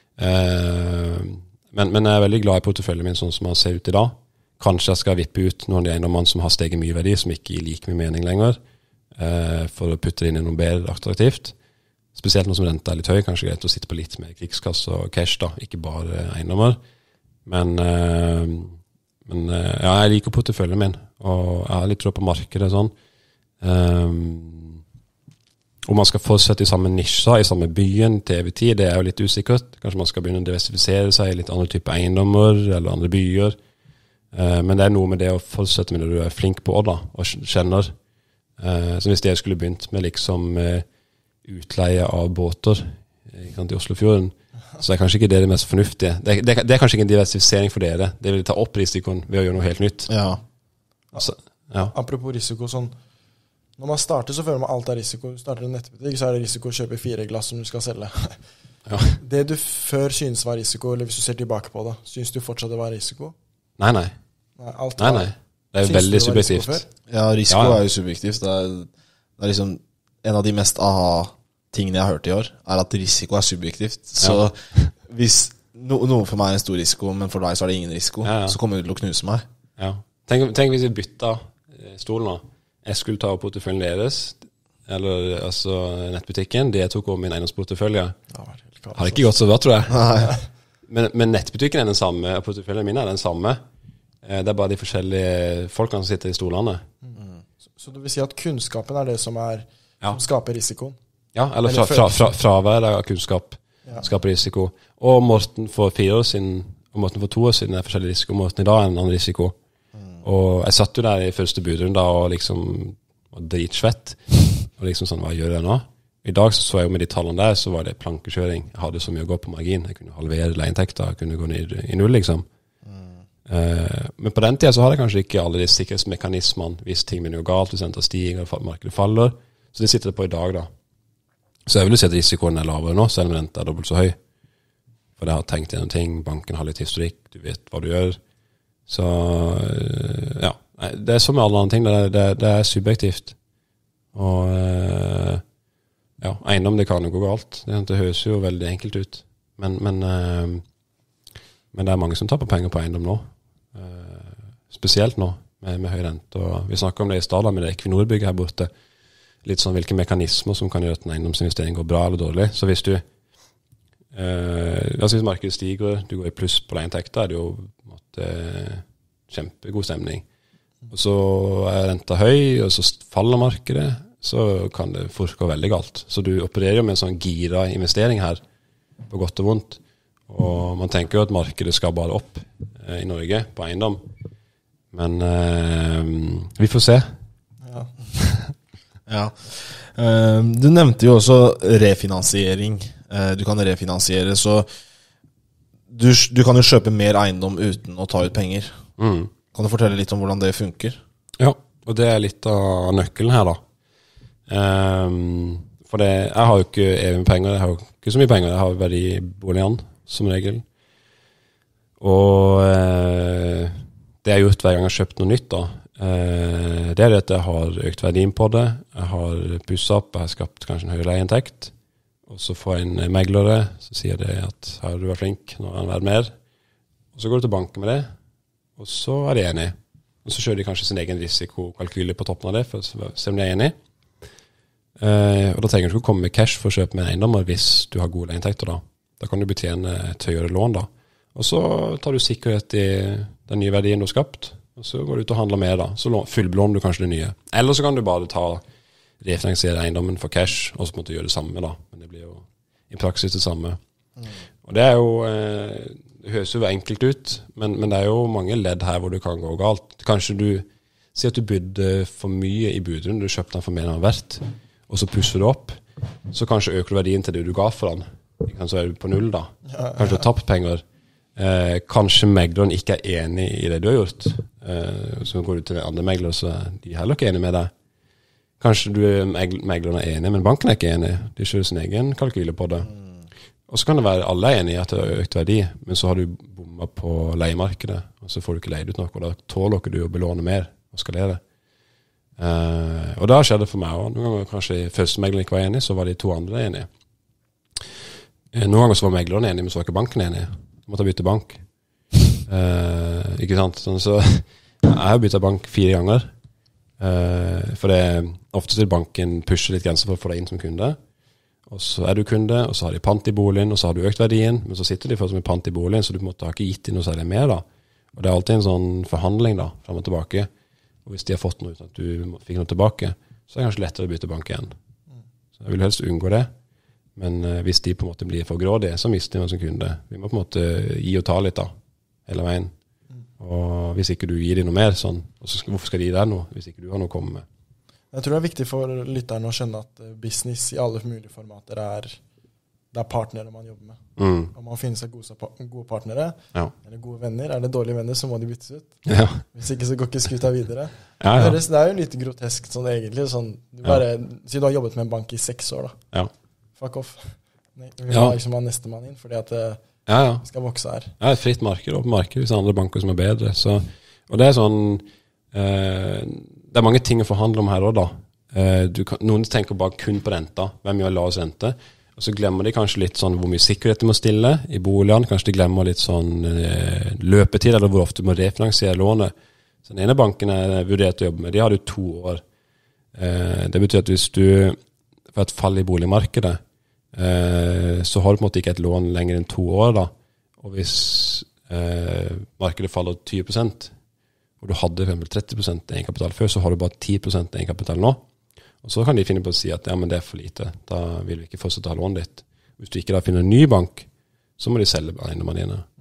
Eh, men, men jeg er veldig glad i porteføljen min sånn som han ser ut i dag. Kanskje jeg skal vippe ut noen av de eiendommene som har steget mye verdi, som ikke gir like mye mening lenger, eh, for å putte det inn i noe bedre attraktivt. Spesielt nå som renta er litt høy, kanskje greit å sitte på litt med krigskasse og cash da, ikke bare eiendommer. Men, eh, men eh, ja, jeg liker porteføljen min, og jeg har litt tro på markedet sånn. Um, om man skal fortsette i samme nisje, i samme byen til evig tid, det er jo litt usikkert. Kanskje man skal begynne å diversifisere seg i litt andre typer eiendommer, eller andre byer. Uh, men det er noe med det å fortsette med det du er flink på da, og kjenner. Uh, så hvis jeg skulle begynt med liksom uh, utleie av båter ikke sant, i Oslofjorden, så er kanskje ikke det det mest fornuftige. Det, det, det er kanskje ikke en diversifisering for dere. Det vil ta opp risikoen ved å gjøre noe helt nytt. Ja. Altså, ja. Apropos risiko, sånn, når man starter så føler man alt er risiko. Du starter en nettbutikk, så er det risiko å kjøpe fire glass som du skal selge. Ja. Det du før synes var risiko, eller hvis du ser tilbake på det, synes du fortsatt det var risiko? Nei, nei. Nei, alt nei, var, nei. Det er veldig subjektivt. Ja, risiko ja, ja. er jo subjektivt. Det er, det er liksom en av de mest aha tingene jeg har hørt i år, er at risiko er subjektivt. Så ja. hvis no, noen for meg er en stor risiko, men for deg så er det ingen risiko, ja, ja. så kommer du til å knuse meg. Ja. Tenk, tenk hvis vi bytta stolen da. Jeg skulle ta opp porteføljen deres, eller altså nettbutikken, det jeg tok over min eiendomsportefølje. Ja, har det ikke gått så bra, tror jeg. men, men nettbutikken er den samme, og porteføljen min er den samme. Det er bare de forskjellige folkene som sitter i stolene. Mm. Så, så du vil si at kunnskapen er det som, er, ja. som skaper risikoen? Ja, eller, eller fra, fra, fra, fravær av kunnskap ja. skaper risiko. Og Morten for fire år siden Og måten for to år siden er forskjellig risiko, og måten i dag er en annen risiko. Mm. Og jeg satt jo der i første budrunde og liksom var dritsvett. Og liksom sånn, hva gjør jeg nå? I dag så, så jeg jo med de tallene der, så var det plankekjøring. Jeg hadde så mye å gå på margin. Jeg kunne halvere leieinntekter, jeg kunne gå ned i null, liksom. Mm. Uh, men på den tiden så hadde jeg kanskje ikke alle de sikkerhetsmekanismene hvis ting begynner å gå galt, hvis renta stiger, markedet faller. Så det sitter det på i dag, da. Så jeg vil jo si at risikoen er lavere nå, selv om renta er dobbelt så høy. For jeg har tenkt gjennom ting, banken har litt historikk, du vet hva du gjør. Så, ja, det er som med alle andre ting, det er, det, det er subjektivt. Og, ja, eiendom det kan jo gå galt. Det, det høres jo veldig enkelt ut. Men, men, men det er mange som tar på penger på eiendom nå. Spesielt nå, med, med høy rente. Og vi snakker om det i stedet med det Equinor-bygget her borte. Litt sånn hvilke mekanismer som kan gjøre at en eiendomsinvestering går bra eller dårlig. Så hvis du, eh, altså hvis markedet stiger, du går i pluss på leieinntekter, er det jo måtte, kjempegod stemning. Og så er renta høy, og så faller markedet, så kan det fort gå veldig galt. Så du opererer jo med en sånn gira investering her, på godt og vondt. Og man tenker jo at markedet skal bare opp eh, i Norge på eiendom. Men eh, vi får se. Ja. Ja, du nevnte jo også refinansiering. Du kan refinansiere, så du, du kan jo kjøpe mer eiendom uten å ta ut penger. Mm. Kan du fortelle litt om hvordan det funker? Ja, og det er litt av nøkkelen her da. Um, for det, jeg har jo ikke evig penger, jeg har jo ikke så mye penger, jeg har verdi i boligen som regel. Og uh, det jeg har gjort hver gang jeg har kjøpt noe nytt da, Uh, det er det at jeg har økt verdien på det, jeg har pusset opp, jeg har skapt kanskje en høyere leieinntekt, og så får jeg en meglere, så sier det at her har du vært flink, nå har han vært mer, og så går du til banken med det, og så er de enige, og så kjører de kanskje sin egen risikokalkyler på toppen av det, for å se om de er enige. Uh, og da trenger du ikke å komme med cash for å kjøpe med eiendommer hvis du har gode leieinntekter da. Da kan du betjene et høyere lån da, og så tar du sikkerhet i den nye verdien du har skapt, og så går du ut og handler mer da, så fullblåner du kanskje det nye. Eller så kan du bare ta refinansiere eiendommen for cash, og så måtte du gjøre det samme da, men det blir jo i praksis det samme. Mm. Og det er jo, eh, det høres jo enkelt ut, men, men det er jo mange ledd her hvor du kan gå galt. Kanskje du sier at du bydde for mye i budrunden, du kjøpte den for mer enn den har vært, og så pusser du opp, så kanskje øker du verdien til det du ga for den. Så er du på null da. Kanskje du har tapt penger. Eh, kanskje megleren ikke er enig i det du har gjort. Eh, så går du til andre megler, så de er heller ikke enige med deg. Kanskje du megleren er enig, men banken er ikke enig. De kjører sin egen kalkyle på det. Mm. Og så kan det være alle er enige i at det har økt verdi, men så har du bommet på leiemarkedet, og så får du ikke leid ut noe, og da tåler ikke du å belåne mer og skalere. Eh, og da skjedde det for meg også. Noen ganger kanskje første megleren ikke var enig, så var de to andre enige. Eh, noen ganger så var megleren enig, men så var ikke banken enig. Måtte bytte bank. Uh, ikke sant? Sånn, så jeg har byttet bank fire ganger. Uh, for det ofte vil banken pushe litt grenser for å få deg inn som kunde. Og så er du kunde, og så har de pant i boligen, og så har du økt verdien, men så sitter de først med pant i boligen, så du måtte ha ikke gitt inn noe særlig mer da. Og det er alltid en sånn forhandling da, frem og tilbake. Og hvis de har fått noe ut, at du fikk noe tilbake, så er det kanskje lettere å bytte bank igjen. Så jeg vil helst unngå det. Men uh, hvis de på en måte blir for grådige, så mister man som kunde. Vi må på en måte gi og ta litt da, hele veien. Mm. Og hvis ikke du gir dem noe mer, sånn, og så skal, hvorfor skal de gi deg noe, hvis ikke du har noe å komme med? Jeg tror det er viktig for lytterne å skjønne at business i alle mulige formater er, det er partnere man jobber med. Mm. Om man finner seg gode, gode partnere, ja. Eller gode venner, er det dårlige venner, så må de byttes ut. Ja. Hvis ikke så går ikke skuta videre. Ja, ja. Det er jo litt grotesk sånn egentlig. Sånn, du bare, ja. Si du har jobbet med en bank i seks år da. Ja. Fuck off. Vi vil ja. liksom ha neste mann inn, fordi at det ja, ja. skal vokse her. Ja, et fritt marked, åpent marked, hvis andre banker som er bedre. Så, og det er sånn, eh, det er mange ting å forhandle om her også da. Eh, du kan, noen tenker bare kun på renta, hvem gjør lavest rente, og så glemmer de kanskje litt sånn hvor mye sikkerhet de må stille i boligene, kanskje de glemmer litt sånn eh, løpetid, eller hvor ofte de må refinansiere lånet. Så den ene banken er vurdert å jobbe med, de har jo to år. Eh, det betyr at hvis du får et fall i boligmarkedet, Eh, så har du på en måte ikke et lån lenger enn to år da, og hvis eh, markedet faller tyve prosent og du hadde for eksempel tretti prosent egenkapital før, så har du bare ti prosent egenkapital nå, og så kan de finne på å si at ja, men det er for lite, da vil vi ikke fortsette å ha lånet ditt. Hvis du ikke da finner en ny bank, så må de selge eiendommene dine. Mm.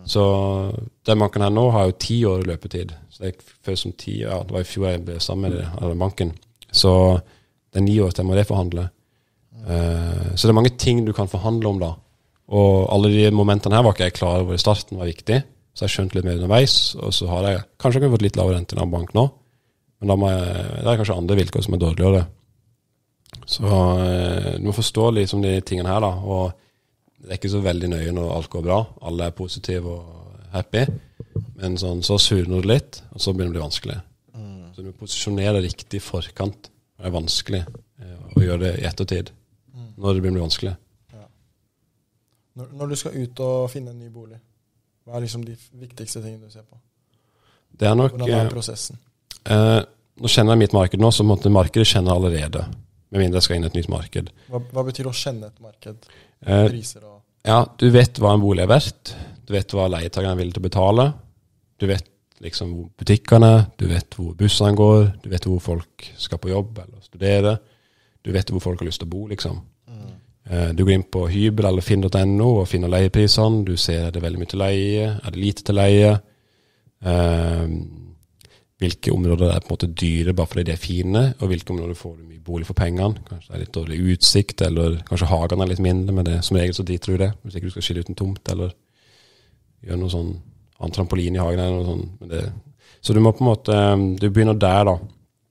Så den banken her nå har jo ti år i løpetid. Så det føles som ti, ja, det var i fjor jeg ble sammen med det, banken. Så det er ni år til jeg må reforhandle. Mm. Uh, så det er mange ting du kan forhandle om da. Og alle de momentene her var ikke jeg klar over i starten var viktig. Så jeg skjønte litt mer underveis, og så har jeg kanskje jeg har fått litt lavere rente enn en bank nå. Men da må jeg, det er kanskje andre vilkår som er dårligere. Så uh, du må forstå liksom de tingene her da, og det er ikke så veldig nøye når alt går bra. Alle er positive og happy. Men sånn, så surner det litt, og så begynner det å bli vanskelig. Mm. Så du må posisjonere riktig i forkant. Det er vanskelig eh, å gjøre det i ettertid. Mm. Når det begynner å bli vanskelig. Ja. Når, når du skal ut og finne en ny bolig, hva er liksom de viktigste tingene du ser på? Det er nok... Hvordan er prosessen? Eh, nå kjenner jeg mitt marked nå, så måtte markedet kjenne allerede. Med mindre jeg skal inn i et nytt marked. Hva, hva betyr å kjenne et marked? Eh, Priser og... Ja, du vet hva en bolig er verdt. Du vet hva leietagerne vil til å betale. Du vet liksom hvor butikkene, du vet hvor bussene går, du vet hvor folk skal på jobb eller studere. Du vet hvor folk har lyst til å bo, liksom. Mm. Eh, du går inn på hybel eller finn punktum no og finner leieprisene. Du ser er det veldig mye til leie, er det lite til leie. Eh, hvilke områder er på en måte dyre bare fordi de er fine, og hvilke områder får du mye bolig for pengene. Kanskje det er litt dårlig utsikt, eller kanskje hagen er litt mindre, men det som regel så driter du det, hvis ikke du skal skille ut en tomt, eller gjøre noe sånn, en trampolin i hagen, eller noe sånt. Men det, så du må på en måte, du begynner der da,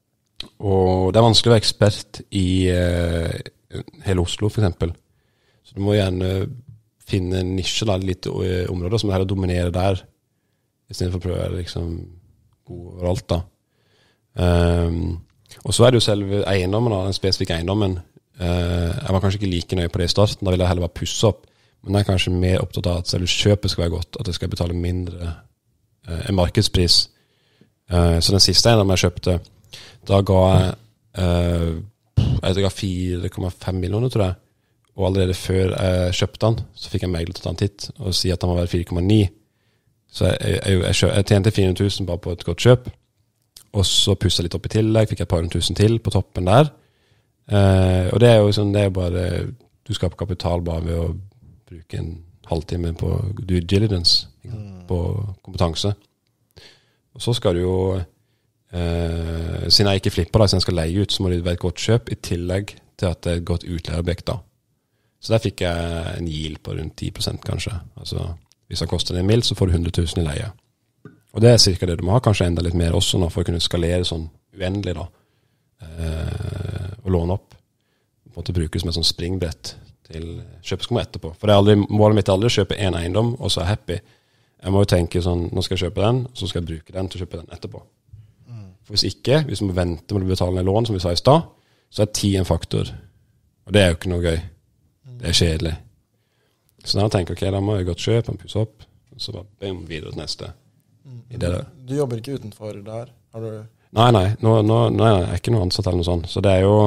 og det er vanskelig å være ekspert i uh, hele Oslo, for eksempel. Så du må gjerne finne en nisje, da, litt uh, områder som er her å dominere der, i stedet for å prøve liksom god overalt da. Um, og så er det jo selve eiendommen, da, den spesifikke eiendommen. Uh, jeg var kanskje ikke like nøye på det i starten, da ville jeg heller bare pusse opp. Men jeg er kanskje mer opptatt av at selv kjøpet skal være godt, at jeg skal betale mindre uh, en markedspris. Uh, så den siste eiendommen jeg kjøpte, da ga jeg, uh, jeg ga fire komma fem millioner, tror jeg. Og allerede før jeg kjøpte den, så fikk jeg megler til å ta en titt, og si at den må være fire komma ni. Så jeg, jeg, jeg, jeg tjente fire hundre tusen bare på et godt kjøp, og så pusset jeg litt opp i tillegg, fikk jeg et par hundre tusen til på toppen der. Eh, og det er jo sånn, det er bare, du skaper kapital bare ved å bruke en halvtime på due diligence, mm. på kompetanse. Og så skal du jo, eh, siden jeg ikke flipper da, siden jeg skal leie ut, så må det være et godt kjøp, i tillegg til at det er et godt utleieobjekt da. Så der fikk jeg en yield på rundt ti prosent kanskje, altså... Hvis det koster en mil, så får du hundre tusen i leie. Og det er cirka det du må ha, kanskje enda litt mer også nå, for å kunne skalere sånn uendelig da, eh, og låne opp. På en måte bruke som et sånn springbrett til kjøpeskummer etterpå. For det er aldri, målet mitt er aldri å kjøpe en eiendom, og så er jeg happy. Jeg må jo tenke sånn, nå skal jeg kjøpe den, og så skal jeg bruke den til å kjøpe den etterpå. Mm. For hvis ikke, hvis man venter med å betale en lån, som vi sa i sted, så er tid en faktor. Og det er jo ikke noe gøy. Det er kjedelig. Så da tenker jeg, ok, da må jeg godt kjøpe, en pusse opp, og så bare bam, videre til neste. Mm. I det der. Du jobber ikke utenfor der? Har du... Nei, nei, nå, nå, nei, jeg er ikke noe ansatt eller noe sånt. Så det er jo,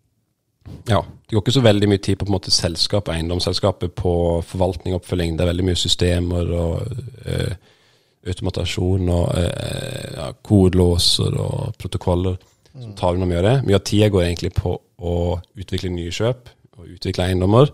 ja, det går ikke så veldig mye tid på, på en måte selskap, eiendomsselskapet på forvaltning og oppfølging. Det er veldig mye systemer og eh, automatasjon og eh, ja, kodelåser og protokoller mm. som tar unna mye av det. Mye av tida går egentlig på å utvikle nye kjøp og utvikle eiendommer.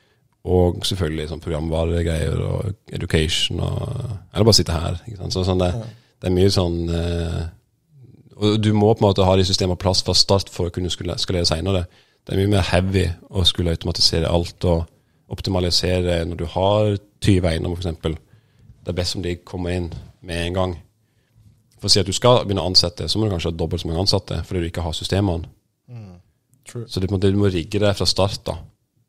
Og selvfølgelig sånn programvaregreier og education og, eller bare sitte her, ikke sant? Så sånn det, det er mye sånn eh, og du må på en måte ha de systemene på plass fra start for å kunne skalere senere. Det er mye mer heavy å skulle automatisere alt og optimalisere når du har tyve eiendommer for eksempel. Det er best om de kommer inn med en gang. For å si at du skal begynne å ansette, så må du kanskje ha dobbelt så mange ansatte fordi du ikke har systemene. Mm. True. Så du må, du må rigge det fra start da.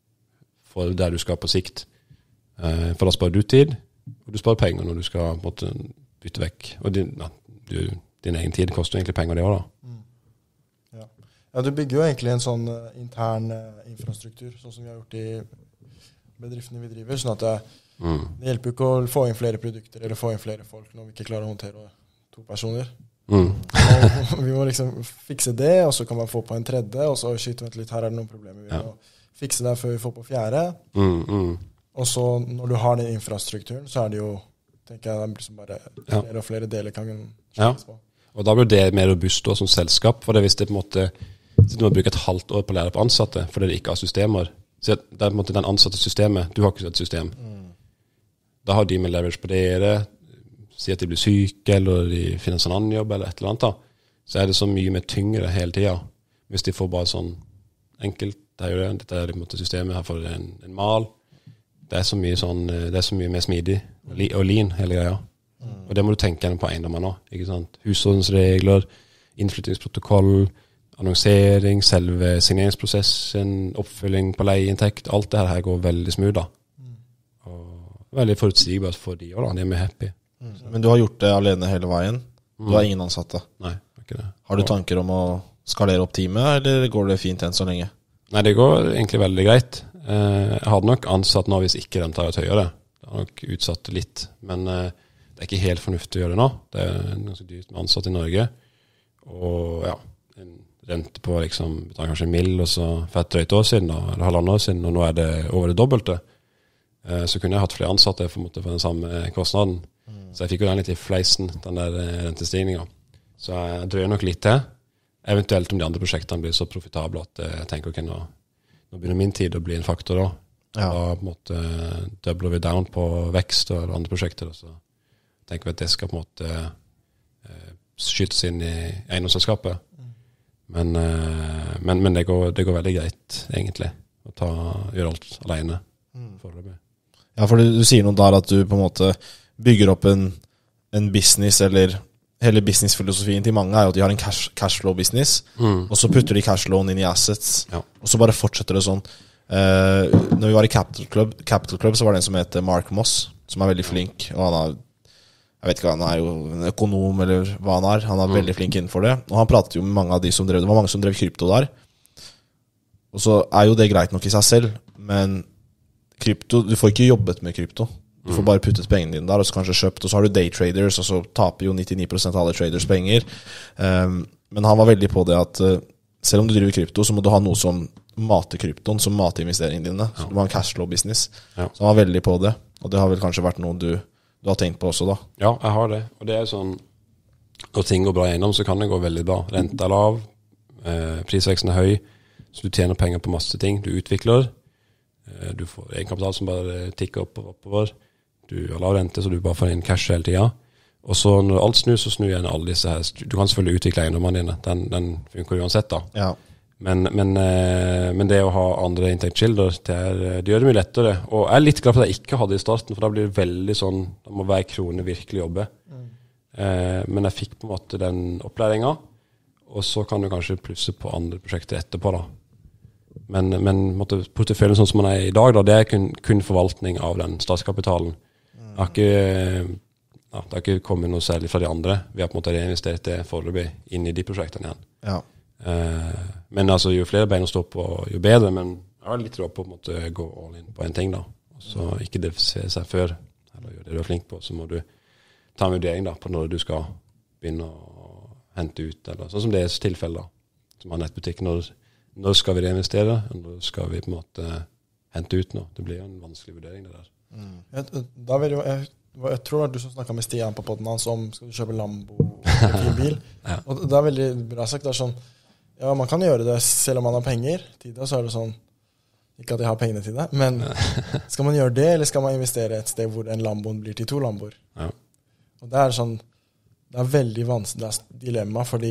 For der du skal på sikt. Uh, for da sparer du tid, og du sparer penger når du skal på en måte, bytte vekk. Og din, ja, du, din egen tid koster egentlig penger det også da. Mm. Ja. Ja, du bygger jo egentlig en sånn uh, intern uh, infrastruktur, sånn som vi har gjort i bedriftene vi driver, sånn at det, mm. det hjelper ikke å få inn flere produkter, eller få inn flere folk når vi ikke klarer å håndtere to personer. Mm. Vi må liksom fikse det, og så kan man få på en tredje, og så skyter vi litt, her er det noen problemer vi ja. må fikse det før vi får på fjerde. Mm, mm. Og så når du har den infrastrukturen, så er det jo, tenker jeg, det liksom bare flere ja. og flere deler kan skjønnes på. Ja. Og da blir det mer robust da, som selskap, for det hvis det på en måte, så du må bruke et halvt år på å lære på ansatte, fordi det ikke har systemer. Så det er på en måte den ansatte systemet, du har ikke et system. Mm. da har de med leverage på dere, si at de blir syke, eller de finner en annen jobb, eller et eller annet da, så er det så mye mer tyngre hele tiden. Hvis de får bare sånn enkelt, det er jo det, dette er det systemet her for en, en mal, det er så mye sånn, det er så mye mer smidig, og, li, og lean hele greia. Mm. Og det må du tenke gjennom på eiendommer nå, ikke sant? Husordensregler, innflyttingsprotokoll, annonsering, selve signeringsprosessen, oppfølging på leieinntekt, alt det her går veldig smooth da. Mm. Og veldig forutsigbart for de, og da, de er med happy. Mm. Men du har gjort det alene hele veien? Du har ingen ansatte? Nei, ikke det. Har du tanker om å skalere opp teamet, eller går det fint enn så lenge? Nei, det går egentlig veldig greit. Jeg hadde nok ansatt nå hvis ikke de tar et høyere. Det har nok utsatt litt, men det er ikke helt fornuftig å gjøre det nå. Det er ganske dyrt med ansatt i Norge. Og ja, en rente på liksom, kanskje en mill, og så for et drøyt år siden, da, eller halvandet år siden, og nå er det over det dobbelte. Så kunne jeg hatt flere ansatte for, for den samme kostnaden. Mm. Så jeg fikk jo den litt i fleisen, den der rentestigningen. Så jeg drøyer nok litt til. Eventuelt om de andre prosjektene blir så profitable at jeg tenker ok, nå, nå begynner min tid å bli en faktor da. Ja. Da på en måte doubler vi down på vekst og andre prosjekter, og så tenker vi at det skal på en måte eh, skytes inn i eiendomsselskapet. Mm. Men, eh, men, men det, går, det går veldig greit, egentlig, å ta, gjøre alt alene. Mm. Foreløpig. Ja, for du, du sier noe der at du på en måte bygger opp en, en business, eller hele businessfilosofien til mange er jo at de har en cash, cashflow-business, mm. og så putter de cashflowen inn i assets, ja. Og så bare fortsetter det sånn. Uh, når vi var i Capital Club, Capital Club så var det en som heter Mark Moss, som er veldig flink, og han er, jeg vet ikke, han er jo en økonom eller hva han er, han er mm. veldig flink innenfor det, og han pratet jo med mange av de som drev, det var mange som drev krypto der, og så er jo det greit nok i seg selv, men krypto, du får ikke jobbet med krypto. Du får bare puttet pengene dine der, og så kanskje kjøpt, og så har du daytraders, og så taper jo nittini prosent av alle traders penger. Um, men han var veldig på det at uh, selv om du driver krypto, så må du ha noe som mater kryptoen, som mater investeringene dine. Så du må ha en cashflow-business. Ja. Så han var veldig på det, og det har vel kanskje vært noe du, du har tenkt på også da. Ja, jeg har det, og det er sånn, når ting går bra gjennom, så kan det gå veldig bra. Renta er lav, eh, prisveksten er høy, så du tjener penger på masse ting, du utvikler, eh, du får egenkapital som bare tikker opp og oppover. Du har lav rente, så du bare får inn cash hele tiden. Og så når alt snur, så snur igjen alle disse her. Du kan selvfølgelig utvikle eiendommene dine. Den, den funker uansett da. Ja. Men, men, men det å ha andre inntektskilder, det, er, det gjør det mye lettere. Og jeg er litt glad for at jeg ikke hadde det i starten, for da blir det veldig sånn, da må hver krone virkelig jobbe. Mm. Eh, men jeg fikk på en måte den opplæringen, og så kan du kanskje plusse på andre prosjekter etterpå da. Men, men måtte, porteføljen sånn som man er i dag, da, det er kun, kun forvaltning av den statskapitalen. Det har ikke, ja, det har ikke kommet noe særlig fra de andre. Vi har på en måte reinvestert det foreløpig inn i de prosjektene igjen. Ja. Eh, men altså, jo flere bein å stå på, jo bedre, men jeg har litt råd på å måte, gå all in på en ting da. Så ikke defisere seg før, eller gjøre det du er flink på, så må du ta en vurdering da, på når du skal begynne å hente ut, eller sånn som det er tilfellet da, som har nettbutikk. Når, når skal vi reinvestere, og når skal vi på en måte hente ut noe? Det blir jo en vanskelig vurdering det der. Mm. Jeg, da vil jo, jeg, jeg tror det var du som snakket med Stian på podden hans om skal du kjøpe Lambo og bil. Ja. Og det er veldig bra sagt. Det er sånn, ja, man kan gjøre det selv om man har penger. Tidligere så er det sånn, ikke at jeg har pengene til det, men skal man gjøre det, eller skal man investere et sted hvor en Lamboen blir til to Lamboer? Ja. Og det er sånn, det er veldig vanskelig dilemma, fordi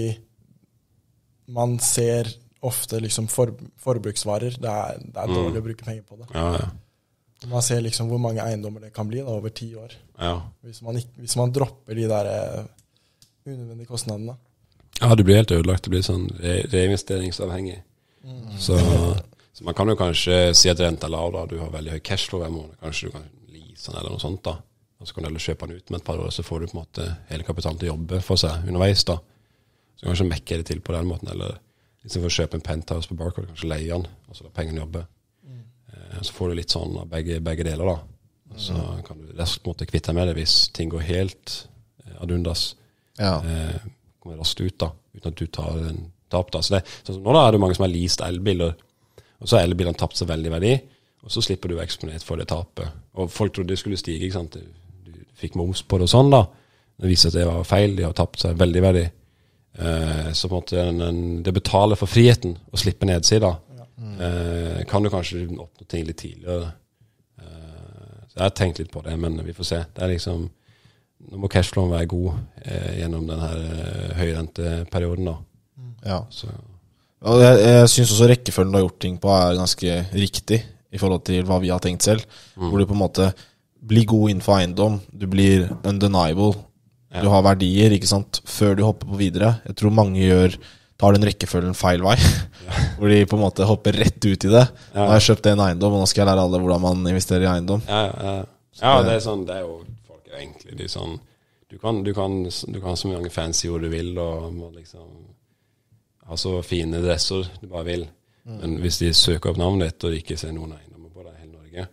man ser ofte liksom for, forbruksvarer. Det er, det er dårlig mm. å bruke penger på det. Ja, ja. Man ser liksom hvor mange eiendommer det kan bli da, over ti år. Ja. Hvis, man ikke, hvis man dropper de der uh, unødvendige kostnadene. Ja, det blir helt ødelagt. Det blir sånn re reinvesteringsavhengig. Mm. Så, så man kan jo kanskje si at renta er lav da. Du har veldig høy cashflow hver måned. Kanskje du kan lease den eller noe sånt da. Og så kan du heller kjøpe den ut med et par år, så får du på en måte hele kapitalen til å jobbe for seg underveis da. Så kanskje mekke det til på den måten, eller hvis du får kjøpe en penthouse på Barcode, kanskje leie den, og så la pengene jobbe. Så får du litt sånn av begge, begge deler da. Og så kan du raskt måtte kvitte med det hvis ting går helt eh, ad undas. Ja. Eh, kommer raskt ut da, uten at du tar en tap da. Så det, så nå da er det mange som har leased elbiler, og så har elbilene tapt seg veldig verdi, og så slipper du eksponert for det tapet. Og folk trodde det skulle stige, ikke sant? Du, du fikk moms på det og sånn da. Det viser at det var feil, de har tapt seg veldig verdi. Eh, så på en måte en, en, det betaler for friheten å slippe nedsida. Mm. Eh, kan du kanskje oppnå ting litt tidligere. Eh, så Så jeg har tenkt litt på det, men vi får se. Det er liksom, nå må cashflowen være god eh, gjennom den her eh, høyrenteperioden da. Ja. Så. Og jeg, jeg synes også rekkefølgen du har gjort ting på er ganske riktig i forhold til hva vi har tenkt selv. Mm. Hvor du på en måte blir god innenfor eiendom, du blir undeniable, ja. Du har verdier, ikke sant, før du hopper på videre. Jeg tror mange gjør, tar den rekkefølgen feil vei, ja. Hvor de på en måte hopper rett ut i det. Ja. Nå har jeg kjøpt en eiendom, og nå skal jeg lære alle hvordan man investerer i eiendom. Ja, ja, ja. Det er sånn, det er jo, folk er egentlig, de sånn, du kan, du kan, du kan så mange fancy ord du vil, og må liksom ha så fine dresser du bare vil. Mm. Men hvis de søker opp navnet ditt, og ikke ser noen eiendommer på det i hele Norge,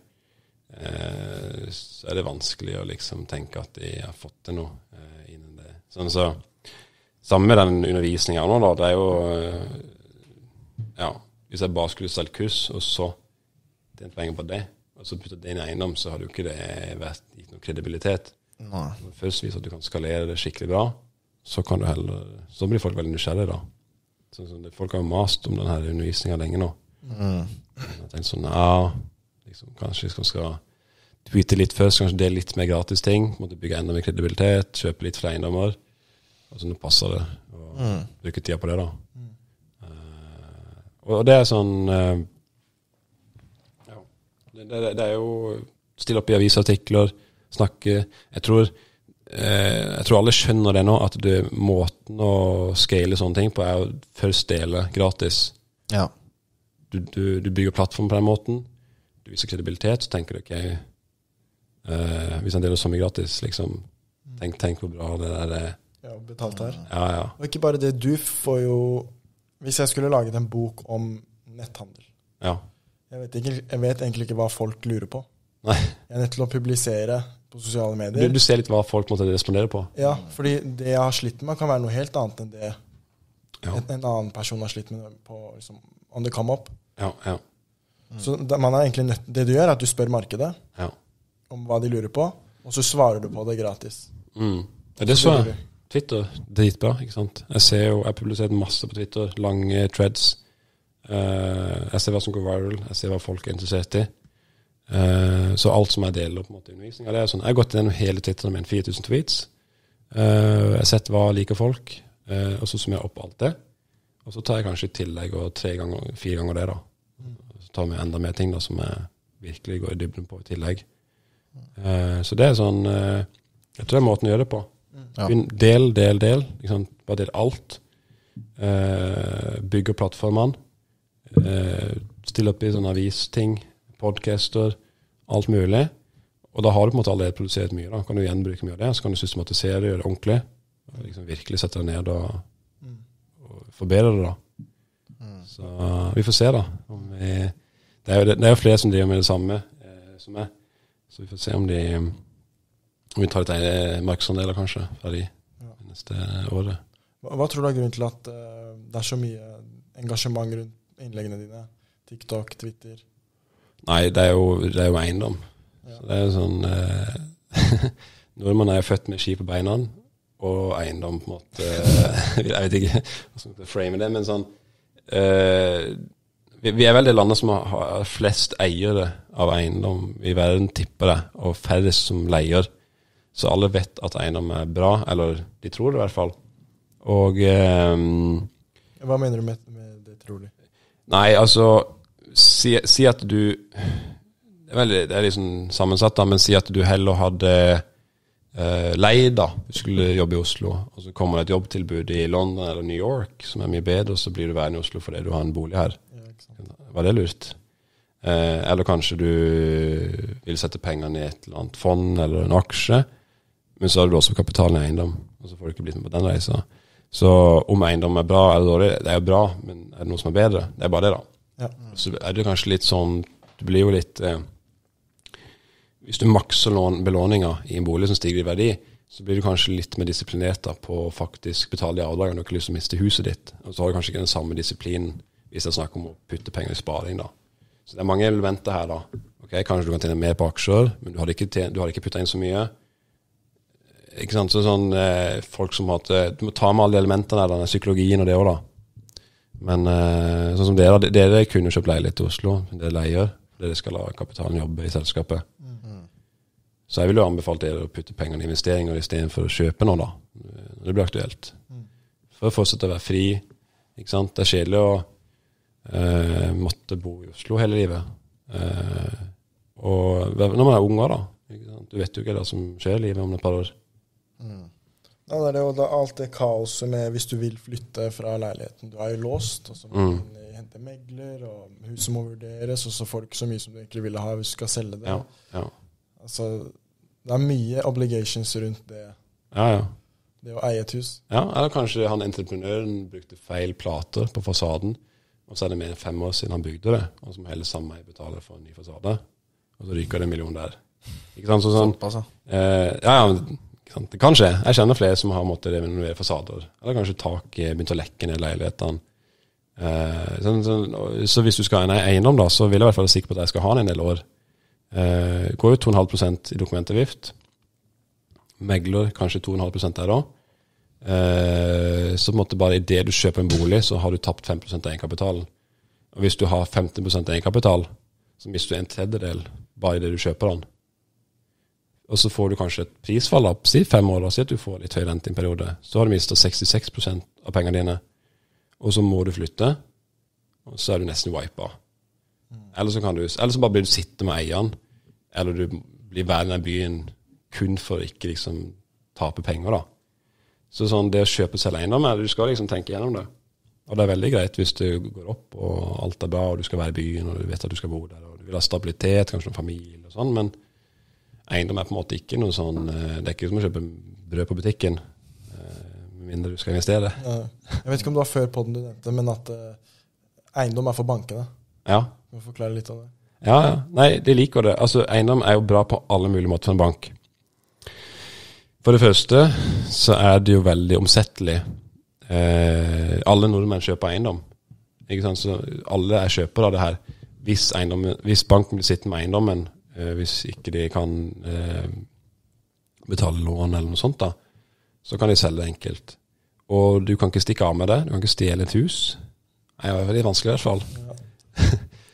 eh, så er det vanskelig å liksom tenke at de har fått til noe eh, innen det. Sånn så, sammen med den undervisningen nå da, det er jo, eh, ja, hvis jeg bare skulle stelt kurs, og så tjent penger på det, og så puttet det inn i eiendom, så hadde jo ikke det vært gitt noe kredibilitet. Nei. Først viser at du kan skalere det skikkelig bra, så kan du heller, så blir folk veldig nysgjerrige da. Sånn, sånn, folk har jo mast om denne undervisningen lenge nå. Mm. Jeg tenkte sånn, ja, liksom, kanskje vi skal tweete litt først, kanskje dele litt mer gratis ting, måtte bygge enda mer kredibilitet, kjøpe litt flere eiendommer, og så nå passer det, og mm. bruke tida på det da. Mm. Uh, og det er sånn, uh, ja, det, det, det er jo stille opp i avisartikler, snakke, jeg tror, eh, jeg tror alle skjønner det nå, at det, måten å scale sånne ting på er å først dele gratis. Ja. Du, du, du bygger plattform på den måten, du viser kredibilitet, så tenker du, ok, eh, hvis han deler så mye gratis, liksom, tenk, tenk hvor bra det der er. Ja, betalt her. Ja, ja. Og ikke bare det, du får jo, hvis jeg skulle laget en bok om netthandel, ja. jeg, vet ikke, jeg vet egentlig ikke hva folk lurer på. Nei. Jeg er nødt til å publisere på sosiale medier. Du, du ser litt hva folk måtte respondere på. Ja, fordi det jeg har slitt med kan være noe helt annet enn det ja. en, en annen person har slitt med på, liksom, on the come up. Ja, ja. Mm. Så da, man er egentlig nødt, det du gjør er at du spør markedet ja. om hva de lurer på, og så svarer du på det gratis. Mm. Ja, det så jeg. Twitter, dritbra, ikke sant? Jeg ser jo, jeg har publisert masse på Twitter, lange threads. Uh, jeg ser hva som går viral, jeg ser hva folk er interessert i. Uh, så alt som jeg deler på en måte i undervisning det er sånn, jeg har gått gjennom hele Twitteren med fire tusen tweets uh, jeg har sett hva liker folk uh, og så summerer jeg opp alt det og så tar jeg kanskje i tillegg og tre ganger, fire ganger det da så tar vi enda mer ting da som jeg virkelig går i dybden på i tillegg uh, så det er sånn uh, jeg tror det er måten å gjøre det på ja. del, del, del liksom, bare del alt uh, bygge plattformene uh, stille opp i sånne avisting podcaster, alt mulig. Og da har du på en måte allerede produsert mye. Da kan du igjen bruke mye av det, så kan du systematisere det, gjøre det ordentlig, og liksom virkelig sette det ned og, mm. og forbedre det da. Mm. Så vi får se da. Om vi, det, er jo, det er jo flere som driver med det samme eh, som meg, så vi får se om de om vi tar et eget markedsandeler kanskje fra de ja. neste året. Hva, hva tror du er grunnen til at uh, det er så mye engasjement rundt innleggene dine? TikTok, Twitter? Nei, det er jo, det er jo eiendom. Ja. Så det er jo sånn eh, nordmann er jo født med ski på beina og eiendom på en måte jeg vet ikke hva som skal frame det, men sånn eh, vi, vi er vel det landet som har, har flest eiere av eiendom i verden, tipper det, og færrest som leier. Så alle vet at eiendom er bra, eller de tror det i hvert fall. Og eh, hva mener du med, med det tror du? Nei, altså Si, si at du det er, veldig, det er liksom sammensatt da, men si at du heller hadde eh, leid da, du skulle jobbe i Oslo, og så kommer det et jobbtilbud i London eller New York som er mye bedre, og så blir du værende i Oslo fordi du har en bolig her. Ja, var det lurt? Eh, eller kanskje du vil sette pengene i et eller annet fond eller en aksje, men så har du også kapitalen i eiendom, og så får du ikke blitt med på den reisa. Så om eiendom er bra eller dårlig, det er jo bra, men er det noe som er bedre? Det er bare det da. Ja. Så er det kanskje litt sånn, du blir jo litt eh, hvis du makser lån, belåninger i en bolig som stiger i verdi, så blir du kanskje litt mer disiplinert da, på å faktisk betale de avdragene, og du har ikke lyst til å miste huset ditt, og så har du kanskje ikke den samme disiplinen hvis det snakker om å putte penger i sparing da. Så det er mange elementer her da. Ok, kanskje du kan tjene mer på aksjer, men du hadde ikke, tjene, du hadde ikke puttet inn så mye. Ikke sant? Så sånn eh, folk som har hatt, du må ta med alle elementene der, den psykologien og det også da. Men uh, sånn som dere, dere kunne kjøpt leilighet i Oslo, dere leier, dere skal la kapitalen jobbe i selskapet. Mm. Så jeg vil jo anbefale dere å putte pengene i investeringer i stedet for å kjøpe noe da, når det blir aktuelt. Mm. For å fortsette å være fri, ikke sant? Det er kjedelig å uh, måtte bo i Oslo hele livet. Uh, og når man er unger da, ikke sant? Du vet jo ikke det som skjer i livet om et par år. Mm. Ja, det er jo da alt det kaoset med hvis du vil flytte fra leiligheten. Du er jo låst, og så må du mm. hente megler, og huset må vurderes, og så får du ikke så mye som du egentlig ville ha hvis du skal selge det. Ja, ja. Altså, det er mye obligations rundt det. Ja, ja. Det å eie et hus. Ja, eller kanskje han entreprenøren brukte feil plater på fasaden, og så er det mer enn fem år siden han bygde det, og så må hele samme betaler for en ny fasade, og så ryker det en million der. Ikke sant, så sånn? Sånn, eh, ja, ja, det kan skje. Jeg kjenner flere som har måttet renovere fasader. Eller kanskje tak begynt å lekke ned leilighetene. Eh, så, så, så hvis du skal ha en eiendom da, så vil jeg i hvert fall være sikker på at jeg skal ha den en del år. Eh, går jo to komma fem prosent i dokumentavgift. Megler kanskje to komma fem prosent der da. Eh, så på en måte bare i det du kjøper en bolig, så har du tapt fem prosent av egenkapitalen. Og hvis du har femten prosent av egenkapital, så mister du en tredjedel bare i det du kjøper den. Og så får du kanskje et prisfall opp, si fem år, da, si at du får litt høy rente i en periode. Så har du mistet sekstiseks prosent av pengene dine. Og så må du flytte, og så er du nesten wipa. Mm. Eller så kan du, eller så bare blir du sitte med eieren, eller du blir værende i byen kun for å ikke liksom tape penger da. Så sånn, det å kjøpe selv eiendom, du skal liksom tenke gjennom det. Og det er veldig greit hvis du går opp, og alt er bra, og du skal være i byen, og du vet at du skal bo der, og du vil ha stabilitet, kanskje en familie og sånn, men eiendom er på en måte ikke noe sånn, det er ikke som å kjøpe brød på butikken, med mindre du skal investere. Ja. Jeg vet ikke om du har før på den du nevnte, men at uh, eiendom er for bankene. Ja. Kan du forklare litt om det? Ja, ja. Nei, de liker det. Altså, eiendom er jo bra på alle mulige måter for en bank. For det første, så er det jo veldig omsettelig. Eh, alle nordmenn kjøper eiendom. Ikke sant? Så alle er kjøper av det her. Hvis, hvis banken blir sittende med eiendommen, hvis ikke de kan eh, betale lån eller noe sånt da, så kan de selge det enkelt. Og du kan ikke stikke av med det, du kan ikke stjele et hus. Det er veldig vanskelig i hvert fall. Ja.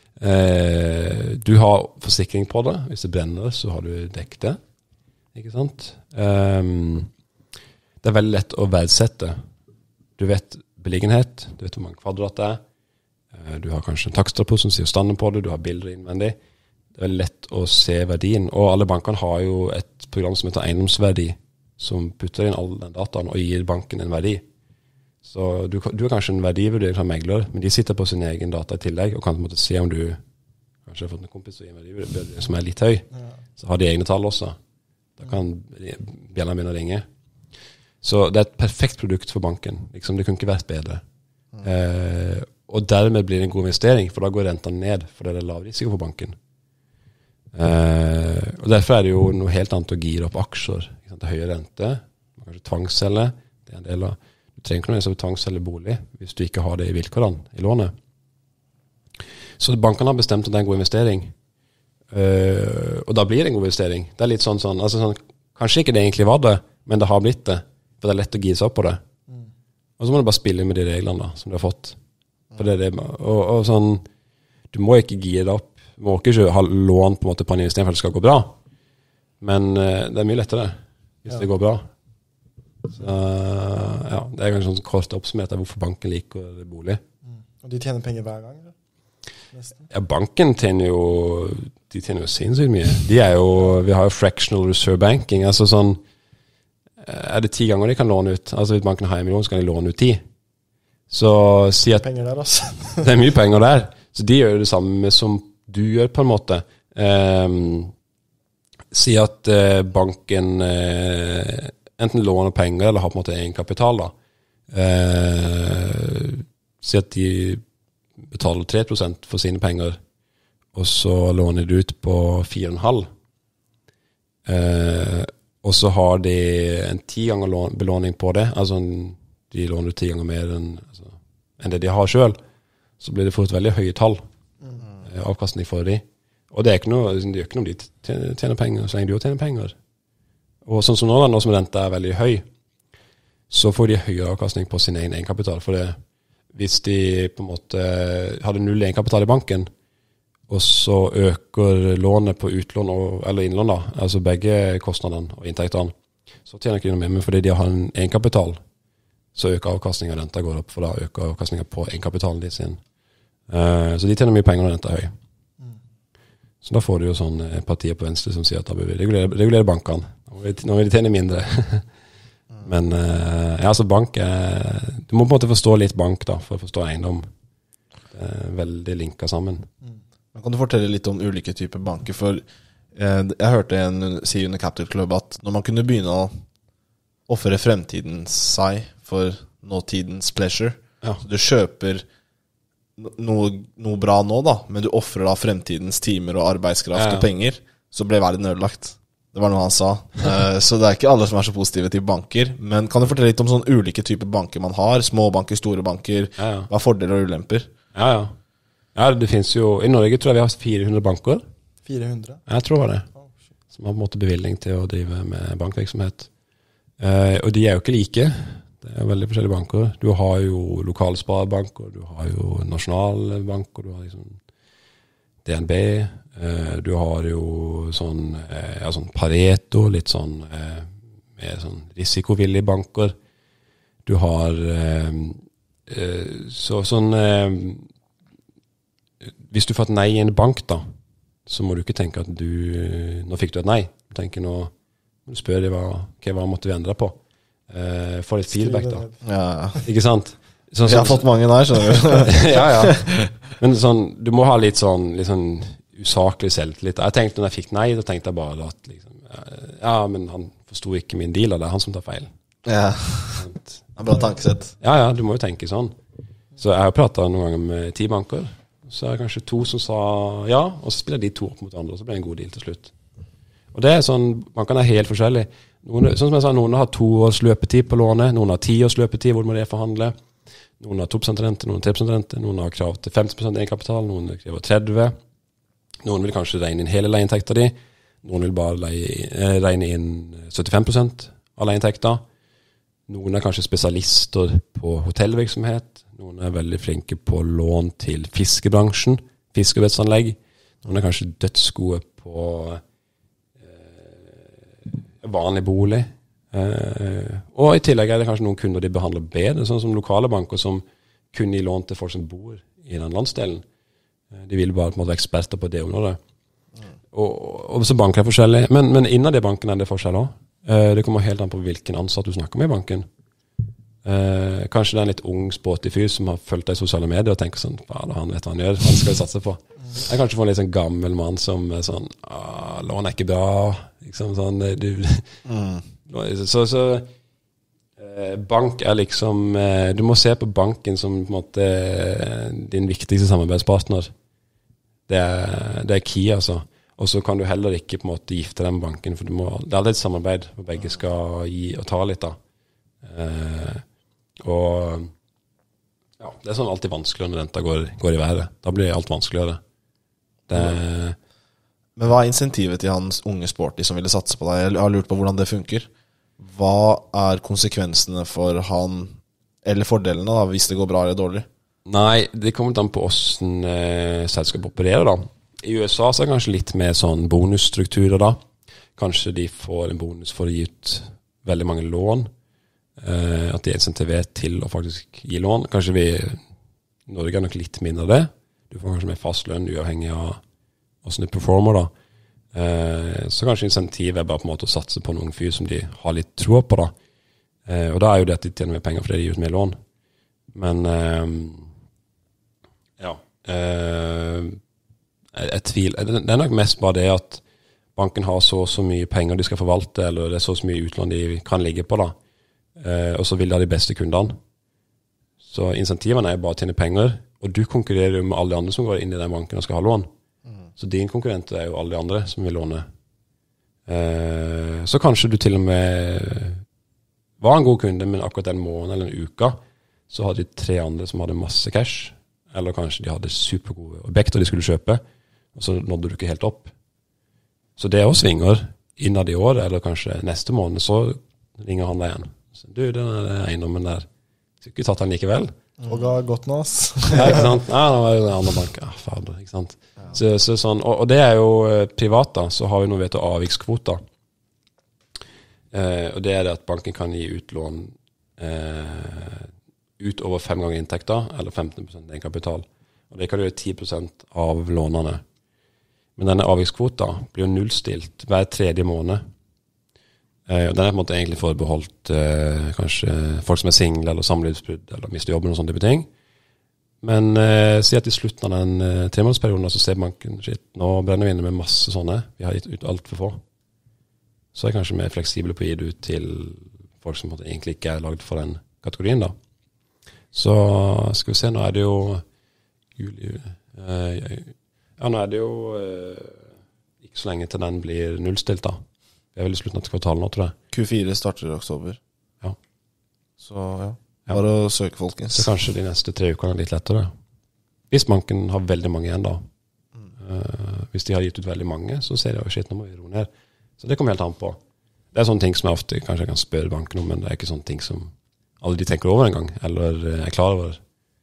eh, du har forsikring på det, hvis det brenner så har du dekket det. Ikke sant? Um, det er veldig lett å verdsette. Du vet beliggenhet, du vet hvor mange kvadrat det er, uh, du har kanskje en takstrapport som sier standen på det, du har bilder innvendig. Det er lett å se verdien, og alle bankene har jo et program som heter eiendomsverdi, som putter inn all den dataen og gir banken en verdi. Så du, du har kanskje en verdivurdering fra megler, men de sitter på sin egen data i tillegg, og kan på en måte se om du kanskje har fått en kompis som, som er litt høy, ja. Så har de egne tall også. Da kan bjellene begynne å ringe. Så det er et perfekt produkt for banken. Liksom, det kunne ikke vært bedre. Mm. Eh, og dermed blir det en god investering, for da går renten ned, for det er lav risiko for banken. Uh, og derfor er det jo noe helt annet å gire opp aksjer, ikke sant? Det er høye rente, kanskje tvangsselge, det er en del av, du trenger ikke noe som tvangsselge bolig hvis du ikke har det i vilkårene i lånet. Så bankene har bestemt at det er en god investering, uh, og da blir det en god investering. Det er litt sånn, sånn, altså sånn, kanskje ikke det egentlig var det, men det har blitt det, for det er lett å gire seg opp på det. Mm. Og så må du bare spille med de reglene da, som du har fått. For det er det, og, og sånn, du må ikke gire deg opp. Du må ikke ha lån på en måte på en investering for at det skal gå bra. Men uh, det er mye lettere hvis ja. Det går bra. Så uh, ja, det er kanskje sånn kort oppsummert av hvorfor banken liker bolig. Mm. Og de tjener penger hver gang? Nesten. Ja, banken tjener jo de tjener jo sinnssykt mye. De er jo, vi har jo fractional reserve banking, altså sånn, er det ti ganger de kan låne ut? Altså hvis banken har en million, så kan de låne ut ti. Så si at penger der, altså. Det er mye penger der. Så de gjør det samme som du gjør på en måte. Um, si at uh, banken uh, enten låner penger eller har på en måte egen kapital da. Uh, si at de betaler tre prosent for sine penger, og så låner de ut på fire komma fem. Uh, og så har de en ti ganger lån, belåning på det, altså de låner ti ganger mer enn, altså, enn det de har selv, så blir det fort veldig høye tall. Avkastning for de. Og det er ikke noe, det er ikke noe de tjener penger, så lenge de jo tjener penger. Og sånn som nå, nå som renta er veldig høy, så får de høyere avkastning på sin egen egenkapital. For det, hvis de på en måte hadde null egenkapital i banken, og så øker lånet på utlån og, eller innlån da, altså begge kostnadene og inntektene, så tjener ikke de noe mer, men fordi de har en egenkapital, så øker avkastningen og renta går opp, for da øker avkastningen på egenkapitalen de sin. Uh, så de tjener mye penger når renta er høy. Mm. Så da får du jo sånn partier på venstre som sier at da bør vi regulere, regulere bankene. Nå vil de tjene mindre. Men uh, ja, altså bank er, du må på en måte forstå litt bank da, for å forstå eiendom. Det er veldig linket sammen. Mm. Men kan du fortelle litt om ulike typer banker? For eh, jeg hørte en si under Capital Club at når man kunne begynne å offre fremtidens seg for nåtidens pleasure, ja. Så du kjøper noe, noe bra nå da, men du offrer da fremtidens timer og arbeidskraft ja, ja. Og penger, så ble verden ødelagt. Det var noe han sa. uh, så det er ikke alle som er så positive til banker. Men kan du fortelle litt om sånne ulike typer banker man har? Små banker, store banker. Ja, ja. Hva er fordeler og ulemper? Ja, ja. Ja, det finnes jo, i Norge tror jeg vi har fire hundre banker. fire hundre? Jeg tror det. Som har på en måte bevilling til å drive med bankvirksomhet. Uh, og de er jo ikke like. Det er veldig forskjellige banker. Du har jo lokale sparebanker, du har jo nasjonalbanker, du har liksom D N B, uh, du har jo sånn, uh, ja, sånn Pareto, litt sånn, uh, med sånn risikovillige banker. Du har uh, uh, så, sånn uh, hvis du får et nei i en bank da, så må du ikke tenke at du, nå fikk du et nei. Du tenker nå, du spør deg hva, hva måtte vi endre på. Uh, få litt feedback da. Ja. Ikke sant? Sånn, jeg har fått mange nei, skjønner du. ja, ja. Men sånn, du må ha litt sånn, litt sånn usaklig selvtillit. Jeg tenkte når jeg fikk nei, da tenkte jeg bare at liksom, ja, men han forstod ikke min deal, det er han som tar feil. Ja, det er bra tankesett. Ja, ja, du må jo tenke sånn. Så jeg har pratet noen ganger med ti banker, så er det kanskje to som sa ja, og så spiller de to opp mot andre, og så blir det en god deal til slutt. Og det er sånn, bankene er helt forskjellige. Noen, sånn som jeg sa, noen har to års løpetid på lånet, noen har ti års løpetid, hvor må de forhandle. Noen har to prosent rente, noen har tre prosent rente, noen har krav til femti prosent egenkapital, noen krever tretti. Noen vil kanskje regne inn hele leieinntekta di, noen vil bare leie, eh, regne inn syttifem prosent av leieinntekta. Noen er kanskje spesialister på hotellvirksomhet, noen er veldig flinke på lån til fiskebransjen, fiskeoppdrettsanlegg. Noen er kanskje dødsgode på eh, vanlig bolig. Eh, og i tillegg er det kanskje noen kunder de behandler bedre, sånn som lokale banker som kun gir lån til folk som bor i den landsdelen. Eh, de vil bare på en måte være eksperter på det området. Mm. Og, og så banker er forskjellige, men, men innen de bankene er det forskjell også. Eh, det kommer helt an på hvilken ansatt du snakker med i banken. Eh, kanskje det er en litt ung, sporty fyr som har fulgt deg i sosiale medier og tenker sånn, faen, han vet hva han gjør, han skal vi satse på. Jeg kanskje får en litt sånn gammel mann som er sånn, ah, lån er ikke bra, liksom sånn, du, mm. så, så eh, bank er liksom, eh, du må se på banken som på en måte din viktigste samarbeidspartner. Det er, det er key, altså. Og så kan du heller ikke på en måte gifte deg med banken, for du må, det er alltid et samarbeid hvor begge skal gi og ta litt da. Eh, og ja, det er sånn alltid vanskeligere når renta går, går i været. Da blir alt vanskeligere. Det, men hva er insentivet til hans unge sporty som ville satse på deg? Jeg har lurt på hvordan det funker. Hva er konsekvensene for han, eller fordelene da, hvis det går bra eller dårlig? Nei, det kommer an på hvordan eh, selskap opererer da. I U S A så er det kanskje litt mer sånn bonusstrukturer da. Kanskje de får en bonus for å gi ut veldig mange lån. Uh, at de er insentivert til å faktisk gi lån. Kanskje vi Norge er nok litt mindre av det. Du får kanskje mer fast lønn uavhengig av hvordan du performer da. Uh, så kanskje insentivet er bare på en måte å satse på noen fyr som de har litt tro på da. Uh, og da er jo det at de tjener mer penger fordi de gir ut mer lån. Men uh, ja uh, jeg, jeg tviler. Det er nok mest bare det at banken har så så mye penger de skal forvalte, eller det er så så mye utlån de kan ligge på da. Uh, og så vil de ha de beste kundene. Så insentivene er bare å tjene penger, og du konkurrerer jo med alle de andre som går inn i den banken og skal ha lån. Mm. Så din konkurrent er jo alle de andre som vil låne. Uh, så kanskje du til og med var en god kunde, men akkurat den måneden eller en uke, så hadde de tre andre som hadde masse cash, eller kanskje de hadde supergode objekter de skulle kjøpe, og så nådde du ikke helt opp. Så det også svinger innad i året, eller kanskje neste måned, så ringer han deg igjen. Så, du, den eiendommen der, så ikke tatt han likevel. Og ga godt nå, ass. Ja, ikke sant? Ja, det var jo den andre banken. Ja, fader, ikke sant? Ja. Så, så sånn, og, og det er jo privat da, så har vi noe vet du, avvikskvoter. Eh, og det er det at banken kan gi utlån eh, ut over fem ganger inntekter, eller femten prosent egenkapital. Og det kan gjøre ti prosent av lånene. Men denne avvikskvoten blir jo nullstilt hver tredje måned. Eh, og den er på en måte egentlig forbeholdt eh, kanskje folk som er single eller samlivsbrudd eller mister jobben og sånne type ting. Men eh, si at i slutten av den eh, tremånedersperioden så ser banken, shit, nå brenner vi inne med masse sånne. Vi har gitt ut alt for få. Så er jeg kanskje mer fleksible på å gi det ut til folk som egentlig ikke er laget for den kategorien da. Så skal vi se, nå er det jo juli, eh, ja, nå er det jo eh, ikke så lenge til den blir nullstilt da. Det er vel i slutten av kvartalet nå, tror jeg. Q fire starter i oktober. Ja. Så ja, bare å søke folkens. Så kanskje de neste tre ukene er litt lettere. Hvis banken har veldig mange igjen da. Mm. Uh, hvis de har gitt ut veldig mange, så ser de jo, shit, nå må vi roe ned. Så det kommer helt an på. Det er sånne ting som jeg ofte kanskje jeg kan spørre banken om, men det er ikke sånne ting som alle de tenker over en gang, eller er klar over.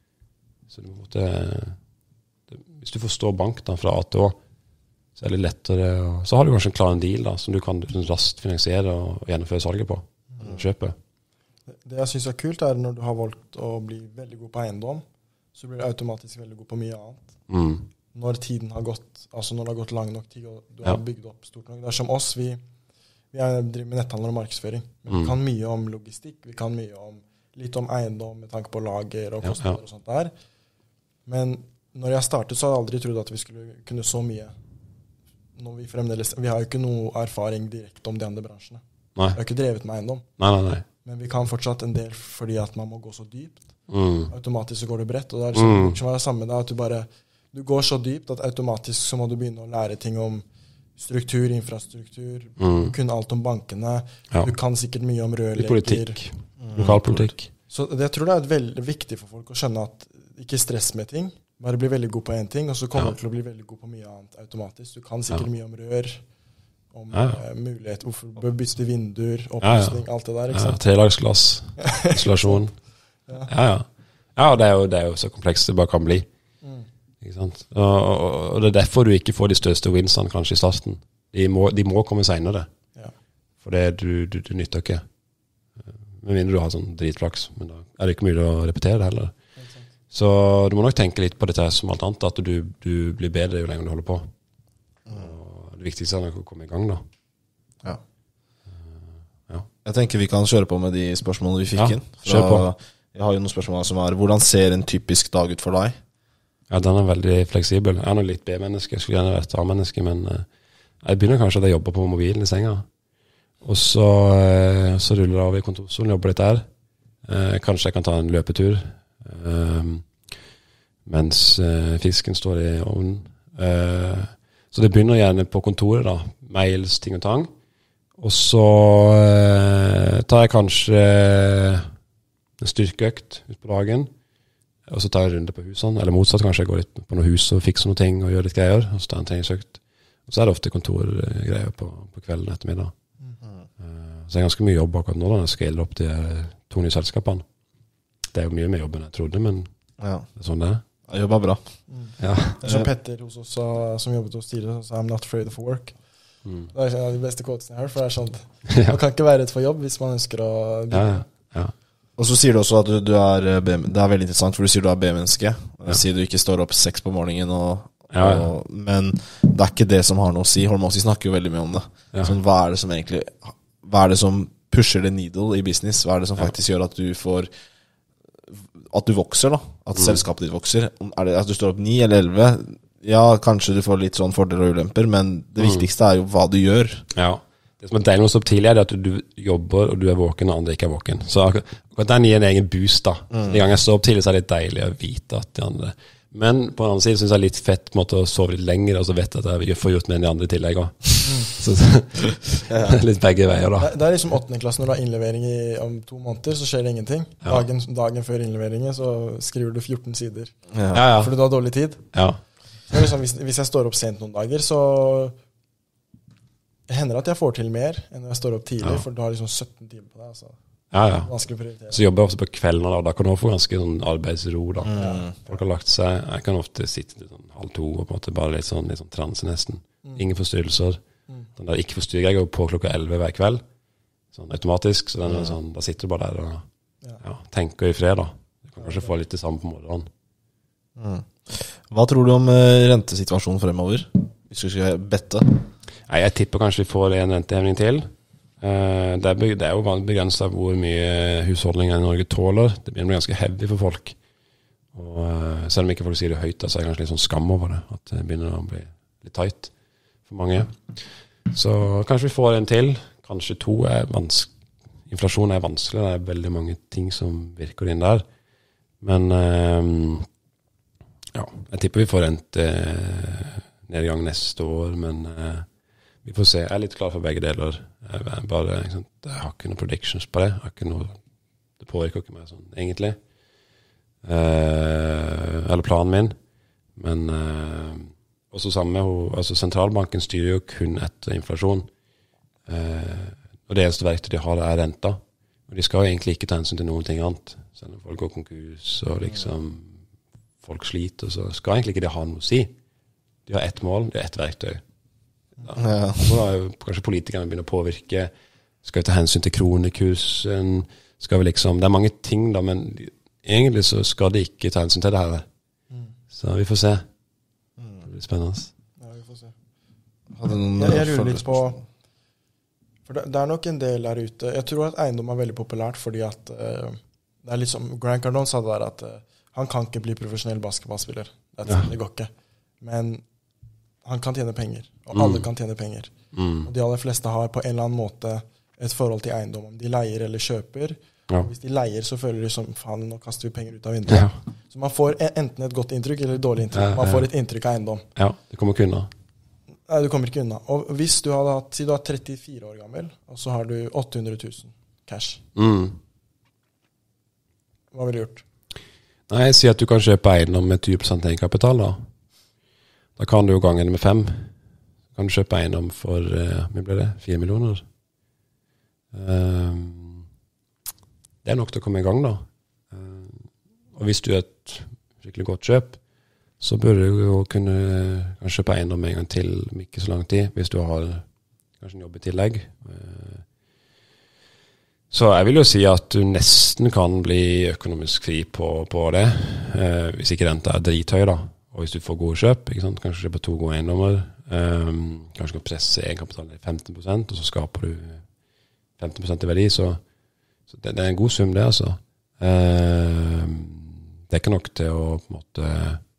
Så du måtte, det, hvis du forstår bank da, fra A til Å, så er det lettere, og så har du kanskje en klar en deal da, som du kan raskt finansiere og, og gjennomføre salget på, og kjøpe. Det jeg synes er kult er når du har valgt å bli veldig god på eiendom, så blir du automatisk veldig god på mye annet. Mm. Når tiden har gått, altså når det har gått lang nok tid, og du har ja. bygd opp stort nok. Det er som oss, vi, vi er, driver med netthandler og markedsføring. Men mm. vi kan mye om logistikk, vi kan mye om, litt om eiendom med tanke på lager og kostnader ja, ja. og sånt der. Men når jeg startet, så hadde jeg aldri trodd at vi skulle kunne så mye. Når vi fremdeles, vi har jo ikke noe erfaring direkte om de andre bransjene. Nei. Vi har ikke drevet med eiendom. Nei, nei, nei. Men vi kan fortsatt en del fordi at man må gå så dypt. Mm. Automatisk så går det bredt, og det er liksom, mm. det samme da, at du bare du går så dypt at automatisk så må du begynne å lære ting om struktur, infrastruktur, mm. kunne alt om bankene, ja. du kan sikkert mye om rørlegger. Politikk, mm. lokalpolitikk. Så det, jeg tror det er veldig viktig for folk å skjønne at ikke stress med ting, bare bli veldig god på en ting, og så kommer ja. du til å bli veldig god på mye annet automatisk. Du kan sikkert ja. mye om rør, om ja. uh, mulighet, hvorfor bør bytte vinduer, oppløsning, ja, ja. alt det der, ikke sant? Ja, trelagsglass, isolasjon. ja. ja, ja. Ja, det er, jo, det er jo så komplekst det bare kan bli. Ikke sant? Og, og, og det er derfor du ikke får de største winsene kanskje i starten. De må, de må komme senere. Ja. For det du, du, du nytter ikke. Med mindre du har sånn dritflaks, men da er det ikke mulig å repetere det heller. Så du må nok tenke litt på dette som alt annet, at du, du blir bedre jo lenger du holder på. Mm. Og det viktigste er å komme i gang da. Ja. ja. Jeg tenker vi kan kjøre på med de spørsmålene vi fikk ja, inn. Fra, på. Jeg har jo noen spørsmål som er, hvordan ser en typisk dag ut for deg? Ja, den er veldig fleksibel. Jeg er nå litt B-menneske, jeg skulle gjerne vært A-menneske, men uh, jeg begynner kanskje at jeg jobber på mobilen i senga. Og så, uh, så ruller jeg av i kontorstolen, jobber litt der. Uh, kanskje jeg kan ta en løpetur, uh, mens uh, fisken står i ovnen. Uh, så det begynner gjerne på kontoret da, mails, ting og tang. Og så uh, tar jeg kanskje en styrkeøkt ut på dagen, og så tar jeg en runde på husene, eller motsatt, kanskje jeg går litt på noen hus og fikser noen ting og gjør litt greier, og så tar jeg en treningsøkt. Og så er det ofte kontorgreier på, på kvelden ettermiddag. Mm-hmm. Uh, så det er ganske mye jobb akkurat nå da, når jeg scaler opp de to nye selskapene. Det er jo mye mer jobb enn jeg trodde, men ja. det er sånn det er. Jeg jobber bra. Mm. Ja. Det er som Petter hos oss, som jobbet hos tidligere, så I'm not afraid of work. Mm. Det er en av de beste quotesene jeg har, for det er sånn, ja. man kan ikke være redd for jobb hvis man ønsker å bli. Ja, ja. Og så sier du også at du, du er B, det er veldig interessant, for du sier du er B-menneske. Ja. Sier du ikke står opp seks på morgenen, og, ja, ja. Og, men det er ikke det som har noe å si. Holmåsi snakker jo veldig mye om det. Ja. Sånn, hva er det som egentlig, hva er det som pusher the needle i business? Hva er det som faktisk ja. gjør at du får, at du vokser da? At mm. selskapet ditt vokser? Er det at du står opp ni eller elleve? Ja, kanskje du får litt sånn fordeler og ulemper, men det mm. viktigste er jo hva du gjør. Ja. Det som er deilig med å stå opp tidlig er at du jobber, og du er våken, og andre ikke er våken. Så akkurat den gir en egen boost da. Mm. De ganger jeg står opp tidlig, så er det litt deilig å vite at de andre... Men på den andre siden synes jeg det er litt fett på en måte, å sove litt lenger, og så vet jeg at jeg får gjort med de andre i tillegg også. Mm. Så, så litt begge veier da. Det, det er liksom åttende klasse når du har innlevering i, om to måneder, så skjer det ingenting. Ja. Dagen, dagen før innleveringen så skriver du fjorten sider. Ja. Ja, ja. Fordi du har dårlig tid. Ja. Så liksom, hvis, hvis jeg står opp sent noen dager, så... Det hender at jeg får til mer enn når jeg står opp tidlig, ja. for du har liksom sytten timer på deg. Altså. Ja, ja. Vanskelig å prioritere. Så jobber jeg ofte på kveldene, da, da kan du også få ganske sånn arbeidsro, da. Mm. Folk har lagt seg, jeg kan ofte sitte til sånn halv to, og på en måte bare litt sånn, litt sånn transe nesten. Mm. Ingen forstyrrelser. Mm. Den der ikke forstyrrer jeg går på klokka elleve hver kveld, sånn automatisk, så den er sånn, da sitter du bare der og ja. Ja, tenker i fred, da. Du kan kanskje få litt det samme på morgenen. Mm. Hva tror du om uh, rentesituasjonen fremover, hvis du skal bette? Nei, jeg tipper kanskje vi får en rentehevning til. Uh, det, er, det er jo begrenset hvor mye husholdninger i Norge tåler. Det blir ganske heavy for folk. Og uh, selv om ikke folk sier det høyt, så er det kanskje litt sånn skam over det. At det begynner å bli litt tight for mange. Så kanskje vi får en til. Kanskje to er vanskelig. Inflasjon er vanskelig. Det er veldig mange ting som virker inn der. Men uh, ja, jeg tipper vi får en uh, nedgang neste år, men uh, vi får se. Jeg er litt klar for begge deler. Jeg, er bare, liksom, jeg har ikke noen predictions på det. Jeg har ikke noe, det påvirker ikke meg sånn, egentlig. Uh, eller planen min. Men uh, også samme, altså sentralbanken styrer jo kun etter inflasjon. Uh, og det eneste verktøy de har, er renta. Og de skal jo egentlig ikke ta hensyn til noen ting annet. Selv om folk går konkurs og liksom folk sliter, så skal egentlig ikke det ha noe å si. De har ett mål, det er ett verktøy. Ja. Ja. Så da er jo kanskje politikerne begynner å påvirke. Skal vi ta hensyn til kronekursen? Skal vi liksom, det er mange ting da, men egentlig så skal de ikke ta hensyn til det her. Mm. Så vi får se. Det blir spennende. Ja, vi får se. Jeg, jeg lurer litt på, for det, det er nok en del der ute. Jeg tror at eiendom er veldig populært, fordi at uh, det er liksom, Grant Cardone sa det der at uh, han kan ikke bli profesjonell basketballspiller. Det, ja. Det går ikke. Men han kan tjene penger, og mm. alle kan tjene penger. Mm. Og de aller fleste har på en eller annen måte et forhold til eiendom. Om de leier eller kjøper. Ja. Hvis de leier, så føler de som, faen, nå kaster vi penger ut av vinduet. Ja. Så man får enten et godt inntrykk eller et dårlig inntrykk. Man får et inntrykk av eiendom. Ja, det kommer ikke unna. Nei, du kommer ikke unna. Og hvis du hadde hatt, si du er trettifire år gammel, og så har du åtte hundre tusen cash. Mm. Hva ville du gjort? Nei, jeg sier at du kan kjøpe eiendom med tyve prosent egenkapital, da. Da kan du jo gange det med fem. Kan du kjøpe eiendom for, uh, hva blir det, fire millioner? Um, det er nok til å komme i gang, da. Uh, og hvis du er et skikkelig godt kjøp, så bør du jo kunne kanskje kjøpe eiendom en gang til om ikke så lang tid, hvis du har kanskje en jobb i tillegg. Uh, så jeg vil jo si at du nesten kan bli økonomisk fri på, på det, uh, hvis ikke renta er drithøy, da. Og hvis du får gode kjøp, ikke sant? Kanskje kjøpe to gode eiendommer, um, kanskje kan presse egenkapitalen i femten prosent, og så skaper du femten prosent i verdi, så, så det, det er en god sum det, altså. Uh, det er ikke nok til å på en måte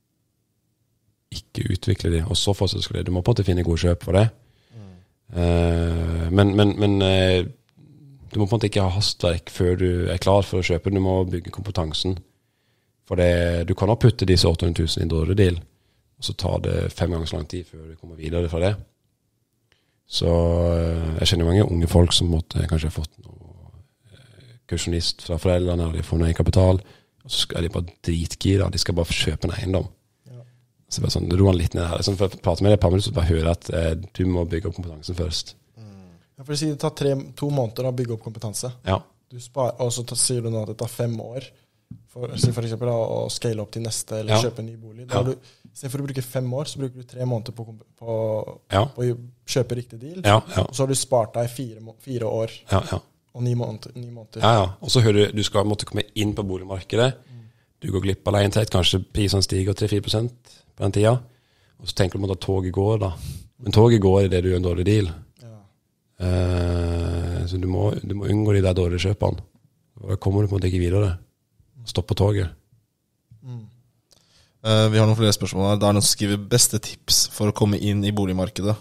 ikke utvikle det, og så fortsatt skal det. Du må på en måte finne gode kjøp for det. Mm. Uh, men men, men uh, du må på en måte ikke ha hastverk før du er klar for å kjøpe. Du må bygge kompetansen. For det, du kan ha putte disse åtte hundre tusen i en dårlig deal, og så tar det fem ganger så lang tid før du kommer videre fra det. Så jeg kjenner mange unge folk som måtte, kanskje har fått noe kursjonist fra foreldrene, eller de får noe kapital, og så er de bare dritgira, de skal bare kjøpe en eiendom. Ja. Så bare sånn, du roer litt ned her. Sånn, for å prate med deg et par minutter, så bare høre at eh, du må bygge opp kompetansen først. Mm. Ja, for å si det tar tre, to måneder å bygge opp kompetanse. Ja. Du spar, og så tar, sier du nå at det tar fem år. For, for eksempel da, å scale opp til neste eller ja. Kjøpe en ny bolig. Da ja. Du, I stedet for å bruke fem år, så bruker du tre måneder på, på, ja. På å kjøpe riktig deal. Ja, ja. Og så har du spart deg fire, fire år ja, ja. og ni måneder. Ni måneder. Ja, ja. Og så hører du, du skal måtte komme inn på boligmarkedet. Mm. Du går glipp av leilighet, kanskje prisene stiger tre til fire prosent på den tida. Og så tenker du at toget går da. Men toget går i det du gjør en dårlig deal. Ja. Uh, så du må, du må unngå de der dårlige kjøpene. Da kommer du på en måte ikke videre. Stopp på toget. Mm. Uh, vi har noen flere spørsmål her. Det er noen som skriver beste tips for å komme inn i boligmarkedet.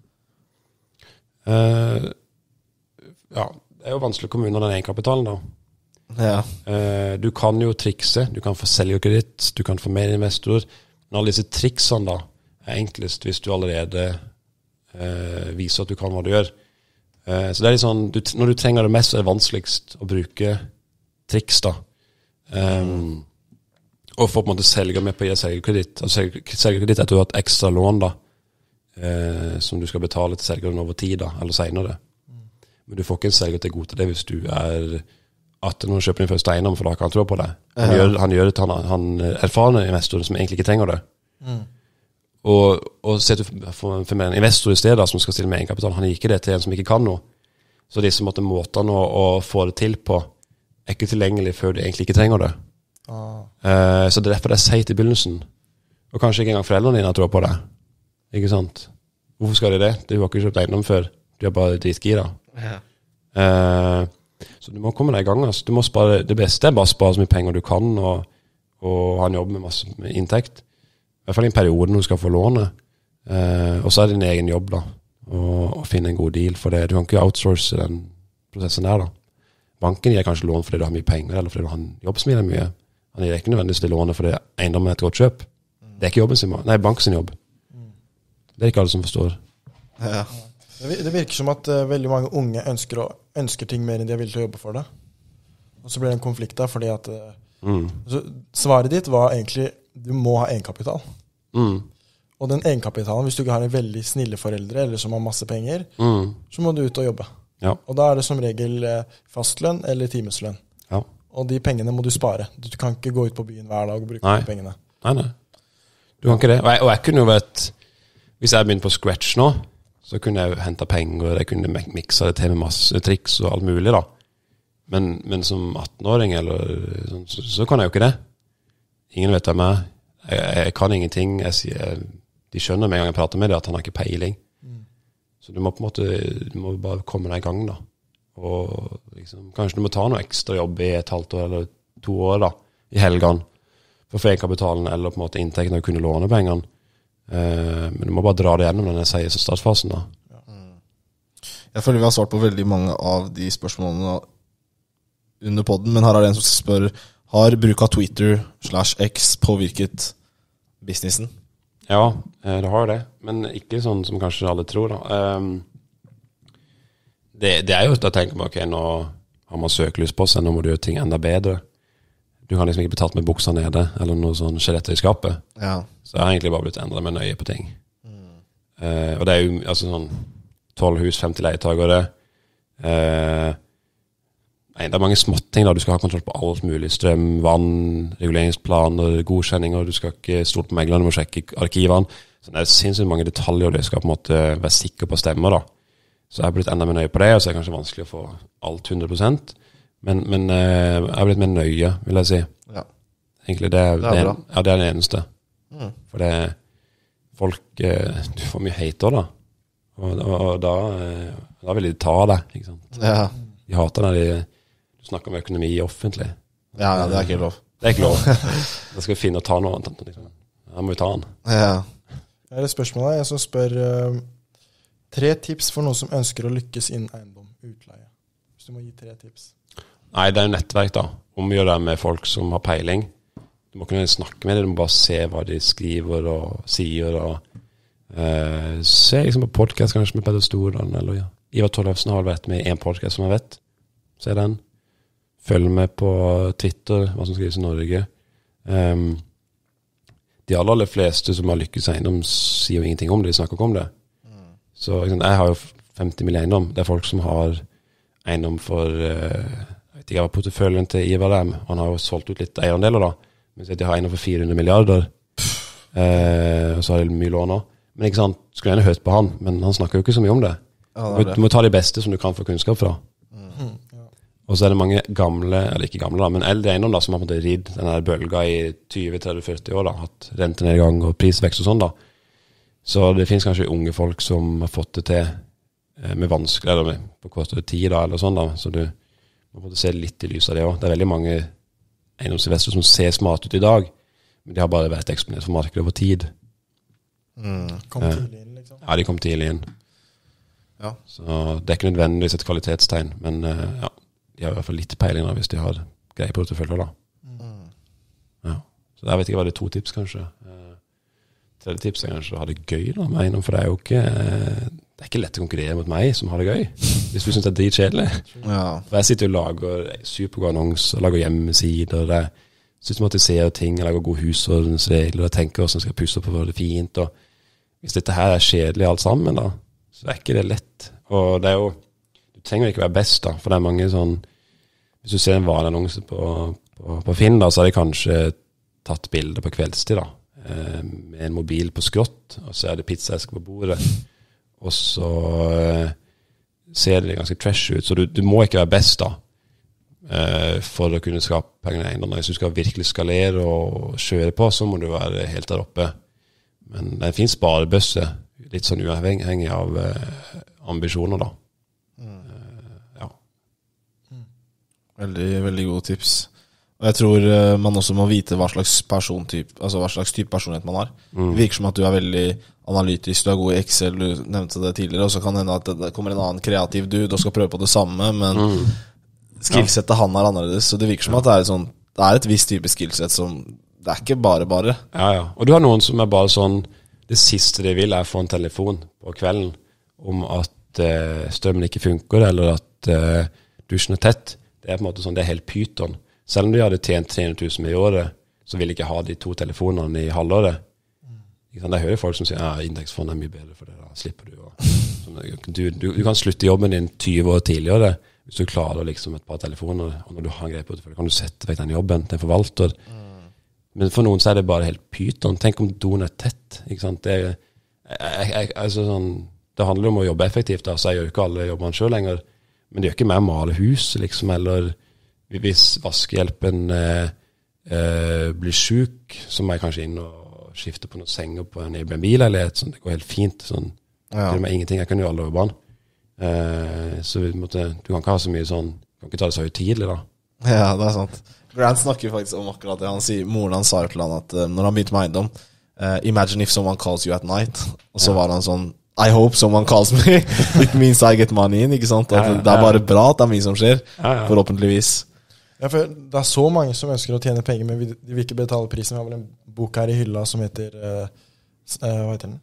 Uh, ja, det er jo vanskelig å komme unna den egenkapitalen da. Ja. Uh, du kan jo trikse, du kan få selgerkreditt, du kan få mer investorer, men alle disse triksene da er enklest hvis du allerede uh, viser at du kan hva du gjør. Uh, så det er litt sånn, du, når du trenger det mest, så er det vanskeligst å bruke triks da. Um, og få på en måte selger med på å gi selgerkreditt. Altså, selgerkreditt er at du har et ekstra lån da, eh, som du skal betale til selgeren over tid da, eller senere. Mm. Men du får ikke en selger til god til det hvis du er at noen kjøper din første eiendom, for da kan han tro på det. Han, Ja. gjør, han gjør det til han, han erfarne investorer som egentlig ikke trenger det. Mm. Og, og se til for, for en investor i stedet som skal stille med egenkapital, han gir ikke det til en som ikke kan noe. Så disse måtte måtene å, å få det til på er ikke tilgjengelig før de egentlig ikke trenger det. Ah. Eh, så det er derfor det er seigt i begynnelsen. Og kanskje ikke engang foreldrene dine tror på det. Ikke sant? Hvorfor skal de det? De har ikke kjøpt eiendom før. De har bare dritgira. Ja. Eh, så du må komme deg i gang. Altså. Du må spare, det beste er bare å spare så mye penger du kan, og, og ha en jobb med masse med inntekt. I hvert fall i en periode når du skal få låne. Eh, og så er det din egen jobb da, å finne en god deal for det. Du kan ikke outsource den prosessen der da. Banken gir kanskje lån fordi du har mye penger, eller fordi du har en jobb som gir deg mye. Han gir ikke nødvendigvis til lånet fordi eiendom er et godt kjøp. Det er ikke jobben sin, nei, banken sin jobb. Det er ikke alle som forstår. Ja. Det vir- det virker som at uh, veldig mange unge ønsker, å, ønsker ting mer enn de er villige til å jobbe for det. Og så blir det en konflikt da, fordi at uh, Mm. så svaret ditt var egentlig du må ha egenkapital. Mm. Og den egenkapitalen, hvis du ikke har en veldig snille foreldre eller som har masse penger, Mm. så må du ut og jobbe. Ja. Og da er det som regel uh, fastlønn eller timeslønn. Ja. Og de pengene må du spare. Du kan ikke gå ut på byen hver dag og bruke Nei. de pengene. Nei, nei. Du kan ikke det. Og jeg, og jeg kunne jo vært, hvis jeg begynte på scratch nå, så kunne jeg jo hentet penger, og jeg kunne mek- miksa det til med masse triks og alt mulig da. Men, men som attenåring, eller sånn, så, så kan jeg jo ikke det. Ingen vet hvem jeg er. Jeg, jeg kan ingenting. Jeg sier, de skjønner med en gang jeg prater med dem at han har ikke peiling. Så du må på en måte, du må bare komme deg i gang da. Og liksom, kanskje du må ta noe ekstra jobb i et halvt år eller to år da, i helgen, for å få egenkapitalen eller på en måte inntekten og kunne låne pengene. Eh, men du må bare dra det gjennom denne seies- og startfasen da. Jeg føler vi har svart på veldig mange av de spørsmålene under podden, men her er det en som spør, har bruk av Twitter slash X påvirket businessen? Ja, eh, det har det, men ikke sånn som kanskje alle tror da. Ehm, det, det er jo at jeg tenker meg, ok, nå har man søkelys på seg, nå må du gjøre ting enda bedre. Du kan liksom ikke betalt med buksa nede, eller noe sånn skjeletter i skapet. Ja. Så jeg har egentlig bare blitt endret med nøye på ting. Eh, og det er jo altså sånn tolv hus, femti leietagere. Eh, nei, det er mange småting da. Du skal ha kontroll på alt mulig. Strøm, vann, reguleringsplaner, godkjenninger. Du skal ikke stole på meglerne, du må sjekke arkivene. Så det er sinnssykt mange detaljer, og du skal på en måte være sikker på stemmer da. Så jeg har blitt enda mer nøye på det, og så er det kanskje vanskelig å få alt hundre prosent. Men, men eh, jeg har blitt mer nøye, vil jeg si. Ja. Egentlig det, er- Det er det, bra. ja, det er det eneste. Mm. For det folk eh, du får mye hater da. Og, og, og da, eh, da vil de ta det, ikke sant? Ja. De hater når de du snakker om økonomi offentlig. Ja, ja, det er ikke lov. Det er ikke lov. Da skal vi finne og ta noe annet. Liksom. Da må vi ta den. Ja. Her er et spørsmål her, jeg som spør uh, tre tips for noen som ønsker å lykkes innen eiendom, utleie. Hvis du må gi tre tips. Nei, det er jo nettverk da. Omgjør det med folk som har peiling. Du må ikke snakke med dem, du må bare se hva de skriver og sier. Og, eh, se liksom på podcast kanskje med Petter Stordalen, eller ja. Ivar Tollefsen har vært med i en podcast som jeg vet. Se den. Følg med på Twitter, hva som skrives i Norge. Um, de aller, aller fleste som har lykkes i eiendom sier jo ingenting om det, de snakker ikke om det. Så liksom, jeg har jo femti mil eiendom. Det er folk som har eiendom for uh, jeg vet ikke, jeg var porteføljen til Ivar dem. Han har jo solgt ut litt eierandeler da. Men så de har eiendom for fire hundre milliarder. Uh, og så har de mye lån også. Men ikke sant, skulle gjerne hørt på han, men han snakker jo ikke så mye om det. Ja, Du, det er det. du må ta de beste som du kan få kunnskap fra. Og så er det mange gamle, eller ikke gamle da, men eldre eiendom da, som har på en måte ridd denne bølga i tjue, tretti, førti år da, hatt rentenedgang og prisvekst og sånn da. Så det finnes kanskje unge folk som har fått det til eh, med vanskelig, eller med, på kortere tid da, eller sånn da, så du må på en måte se litt i lys av det også. Det er veldig mange eiendomsinvestorer som ser smart ut i dag, men de har bare vært eksponert for markedet over tid. Kom tidlig inn, liksom. Ja, de kom tidlig inn. Ja. Så det er ikke nødvendigvis et kvalitetstegn, men eh, ja, de har i hvert fall litt peiling da, hvis de har greie porteføljer da. Ja. Så der vet jeg hva det er to tips kanskje. Eh, tredje tips er kanskje å ha det gøy da med eiendom, for det er jo ikke, eh, det er ikke lett å konkurrere mot meg som har det gøy, hvis du synes det er dritkjedelig. Ja. For jeg sitter og lager supergode annonser, lager hjemmesider, det er systematiserer ting, jeg lager gode husordensregler, jeg tenker hvordan jeg skal pusse opp og det fint, og hvis dette her er kjedelig alt sammen da, så er ikke det lett. Og det er jo, du trenger ikke være best da, for det er mange sånn hvis du ser en vanlig annonse på, på, på Finn, da, så har de kanskje tatt bilder på kveldstid, da, eh, med en mobil på skrått, og så er det pizzaesker på bordet, og så eh, ser det ganske trash ut, så du, du må ikke være best, da, eh, for å kunne skape penger i eiendom. Hvis du skal virkelig skalere og kjøre på, så må du være helt der oppe. Men det finnes sparebøsse, litt sånn uavhengig av eh, ambisjoner, da. Mm. Uh, ja. Mm. Veldig, veldig gode tips. Og jeg tror uh, man også må vite hva slags persontyp, altså hva slags type personlighet man har. Mm. Det virker som at du er veldig analytisk, du er god i Excel, du nevnte det tidligere, og så kan det hende at det kommer en annen kreativ dude og skal prøve på det samme, men mm. skillsettet han er annerledes, så det virker som ja. At det er, et sånt, det er et visst type skillset som, det er ikke bare bare. Ja, ja. Og du har noen som er bare sånn, det siste de vil er få en telefon på kvelden, om at uh, strømmen ikke funker, eller at uh, dusjen er tett. Det er på en måte sånn, det er helt pyton. Selv om de hadde tjent tre hundre tusen i året, så vil de ikke ha de to telefonene i halvåret. Mm. Jeg hører folk som sier, ja, indeksfond er mye bedre for det, da slipper du. Og, sånn, du, du. Du kan slutte jobben din tyve år tidligere, hvis du klarer liksom et par telefoner, og når du har grep ut for det, kan du sette vekk den jobben til en forvalter. Mm. Men for noen så er det bare helt pyton. Tenk om doen er tett, ikke sant? Det er, jeg, jeg, altså sånn, det handler om å jobbe effektivt, da, så jeg gjør ikke alle jobbene selv lenger, men det gjør ikke mer å male hus, liksom, eller hvis vaskehjelpen eh, eh, blir syk, så må jeg kanskje inn og skifte på noen senger på en Airbnb-leilighet, sånn, det går helt fint, sånn, ja. Til og med ingenting, jeg kan gjøre alle jobbene, eh, så måtte, du kan ikke ha så mye sånn, du kan ikke ta det så høytidlig da. Ja, det er sant. Grant snakker faktisk om akkurat det, han sier, moren han sa jo til han at uh, når han begynte med eiendom, uh, imagine if someone calls you at night, og så ja. Var han sånn, I hope someone calls me. It means I get money in, ikke sant? At ja, ja, ja. Det er bare bra at det er mye som skjer, ja, ja. Forhåpentligvis. Ja, for det er så mange som ønsker å tjene penger, men de vil ikke betale prisen. Vi har vel en bok her i hylla som heter, uh, uh, hva heter den?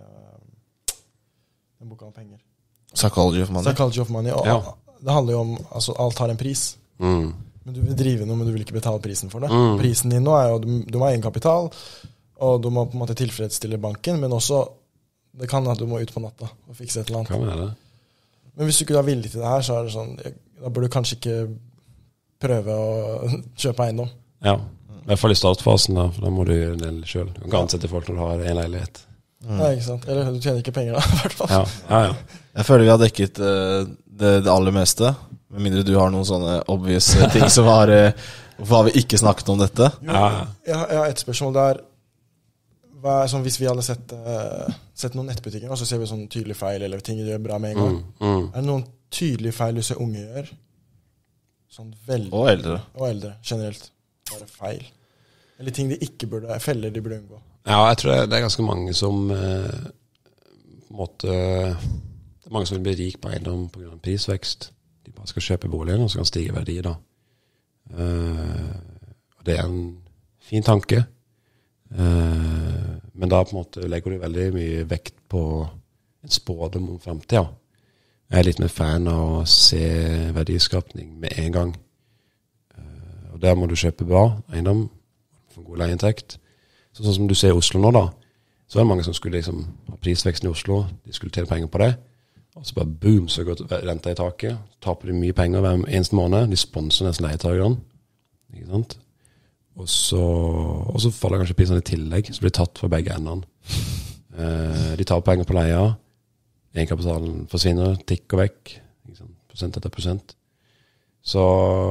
Uh, en bok om penger. Psychology of Money. Psychology of Money, og ja. Det handler jo om, altså alt har en pris. Mm. Men du vil drive noe, men du vil ikke betale prisen for det. Mm. Prisen din nå er jo, du, du må ha egenkapital, og du må på en måte tilfredsstille banken, men også det kan at du må ut på natta og fikse et eller annet. Kan være det. Men hvis du ikke er villig til det her, så er det sånn, da bør du kanskje ikke prøve å kjøpe eiendom. Ja, i hvert fall i startfasen da, for da må du gjøre en del selv. Du kan ansette folk når du har en leilighet. Mm. Ja, ikke sant? Eller du tjener ikke penger da, i hvert fall. Ja, ja, ja. Jeg føler vi har dekket uh, det, det aller meste, med mindre du har noen sånne obvious ting som har, uh, hvorfor har vi ikke snakket om dette? Jo, ja. jeg, jeg har et spørsmål der. Hva er sånn, hvis vi hadde sett, uh, sett noen nettbutikker, og så ser vi sånn tydelige feil, eller ting de gjør bra med en gang. Mm, mm. Er det noen tydelige feil du ser unge gjør? Sånn veldig. Og eldre. Og eldre, generelt. Bare feil. Eller ting de ikke burde, feller de burde unngå. Ja, jeg tror det, det er ganske mange som uh, på en måte, det er mange som vil bli rik på eiendom på grunn av prisvekst. De bare skal kjøpe boligen, og så kan stige verdi da. Uh, og det er en fin tanke. Uh, men da på en måte legger du veldig mye vekt på en spådom om fremtiden. Jeg er litt mer fan av å se verdiskapning med en gang. Uh, og der må du kjøpe bra eiendom, få god leieinntekt. Så sånn som du ser i Oslo nå da, så er det mange som skulle liksom ha prisveksten i Oslo, de skulle tjene penger på det, og så bare boom, så går renta i taket, taper de mye penger hver eneste måned, de sponser nesten leietagerne, ikke sant? Og så, og så faller kanskje prisene i tillegg, så blir de tatt fra begge endene. Eh, de tar penger på leia, egenkapitalen forsvinner, tikker vekk, ikke sant? Prosent etter prosent. Så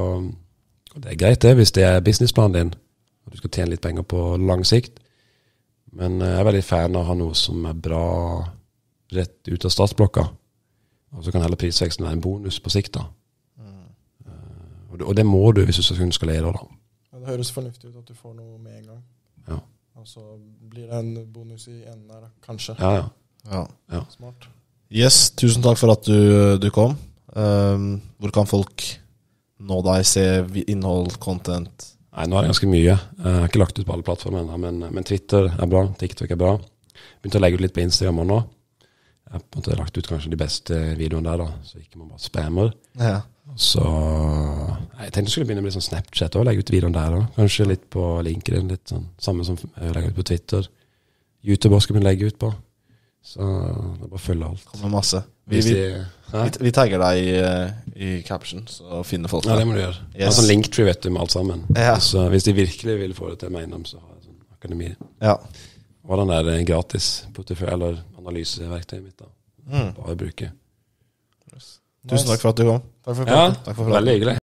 det er greit det, hvis det er businessplanen din, og du skal tjene litt penger på lang sikt. Men jeg er veldig fan av å ha noe som er bra rett ut av startblokka. Og så kan heller prisveksten være en bonus på sikt da. Mm. Uh, og, det, og det må du hvis du skal kunne skalere da. Ja, det høres fornuftig ut at du får noe med en gang. Ja. Og så blir det en bonus i enden her, kanskje. Ja, ja. Ja. Ja. Smart. Yes, tusen takk for at du, du kom. Um, hvor kan folk nå deg, se innhold, content? Nei, nå er det ganske mye. Jeg har ikke lagt ut på alle plattformene, men, men Twitter er bra, TikTok er bra. Begynte å legge ut litt på Instagram nå. Jeg har på en måte lagt ut kanskje de beste videoene der da, så ikke man bare spammer. Ja. Så jeg tenkte jeg skulle begynne med litt sånn Snapchat og legge ut videoen der da. Kanskje litt på LinkedIn, litt sånn, samme som jeg legger ut på Twitter. YouTube også skal begynne å legge ut på. Så det er bare å følge alt. Kommer masse. Vi, Hvis vi, de, hæ? vi, vi tagger deg i, eh, i caption, så finner folk Ja, det må du gjøre. Det er Yes. sånn linktree, vet du, med alt sammen. Ja. Så hvis de virkelig vil få det til med eiendom, så har jeg sånn akademi. Ja. Og den der gratis portefølje, eller analyseverktøyet mitt da. Mm. Bare bruke. Tusen takk for at du kom. Takk for Ja, praten. Takk for praten. veldig hyggelig.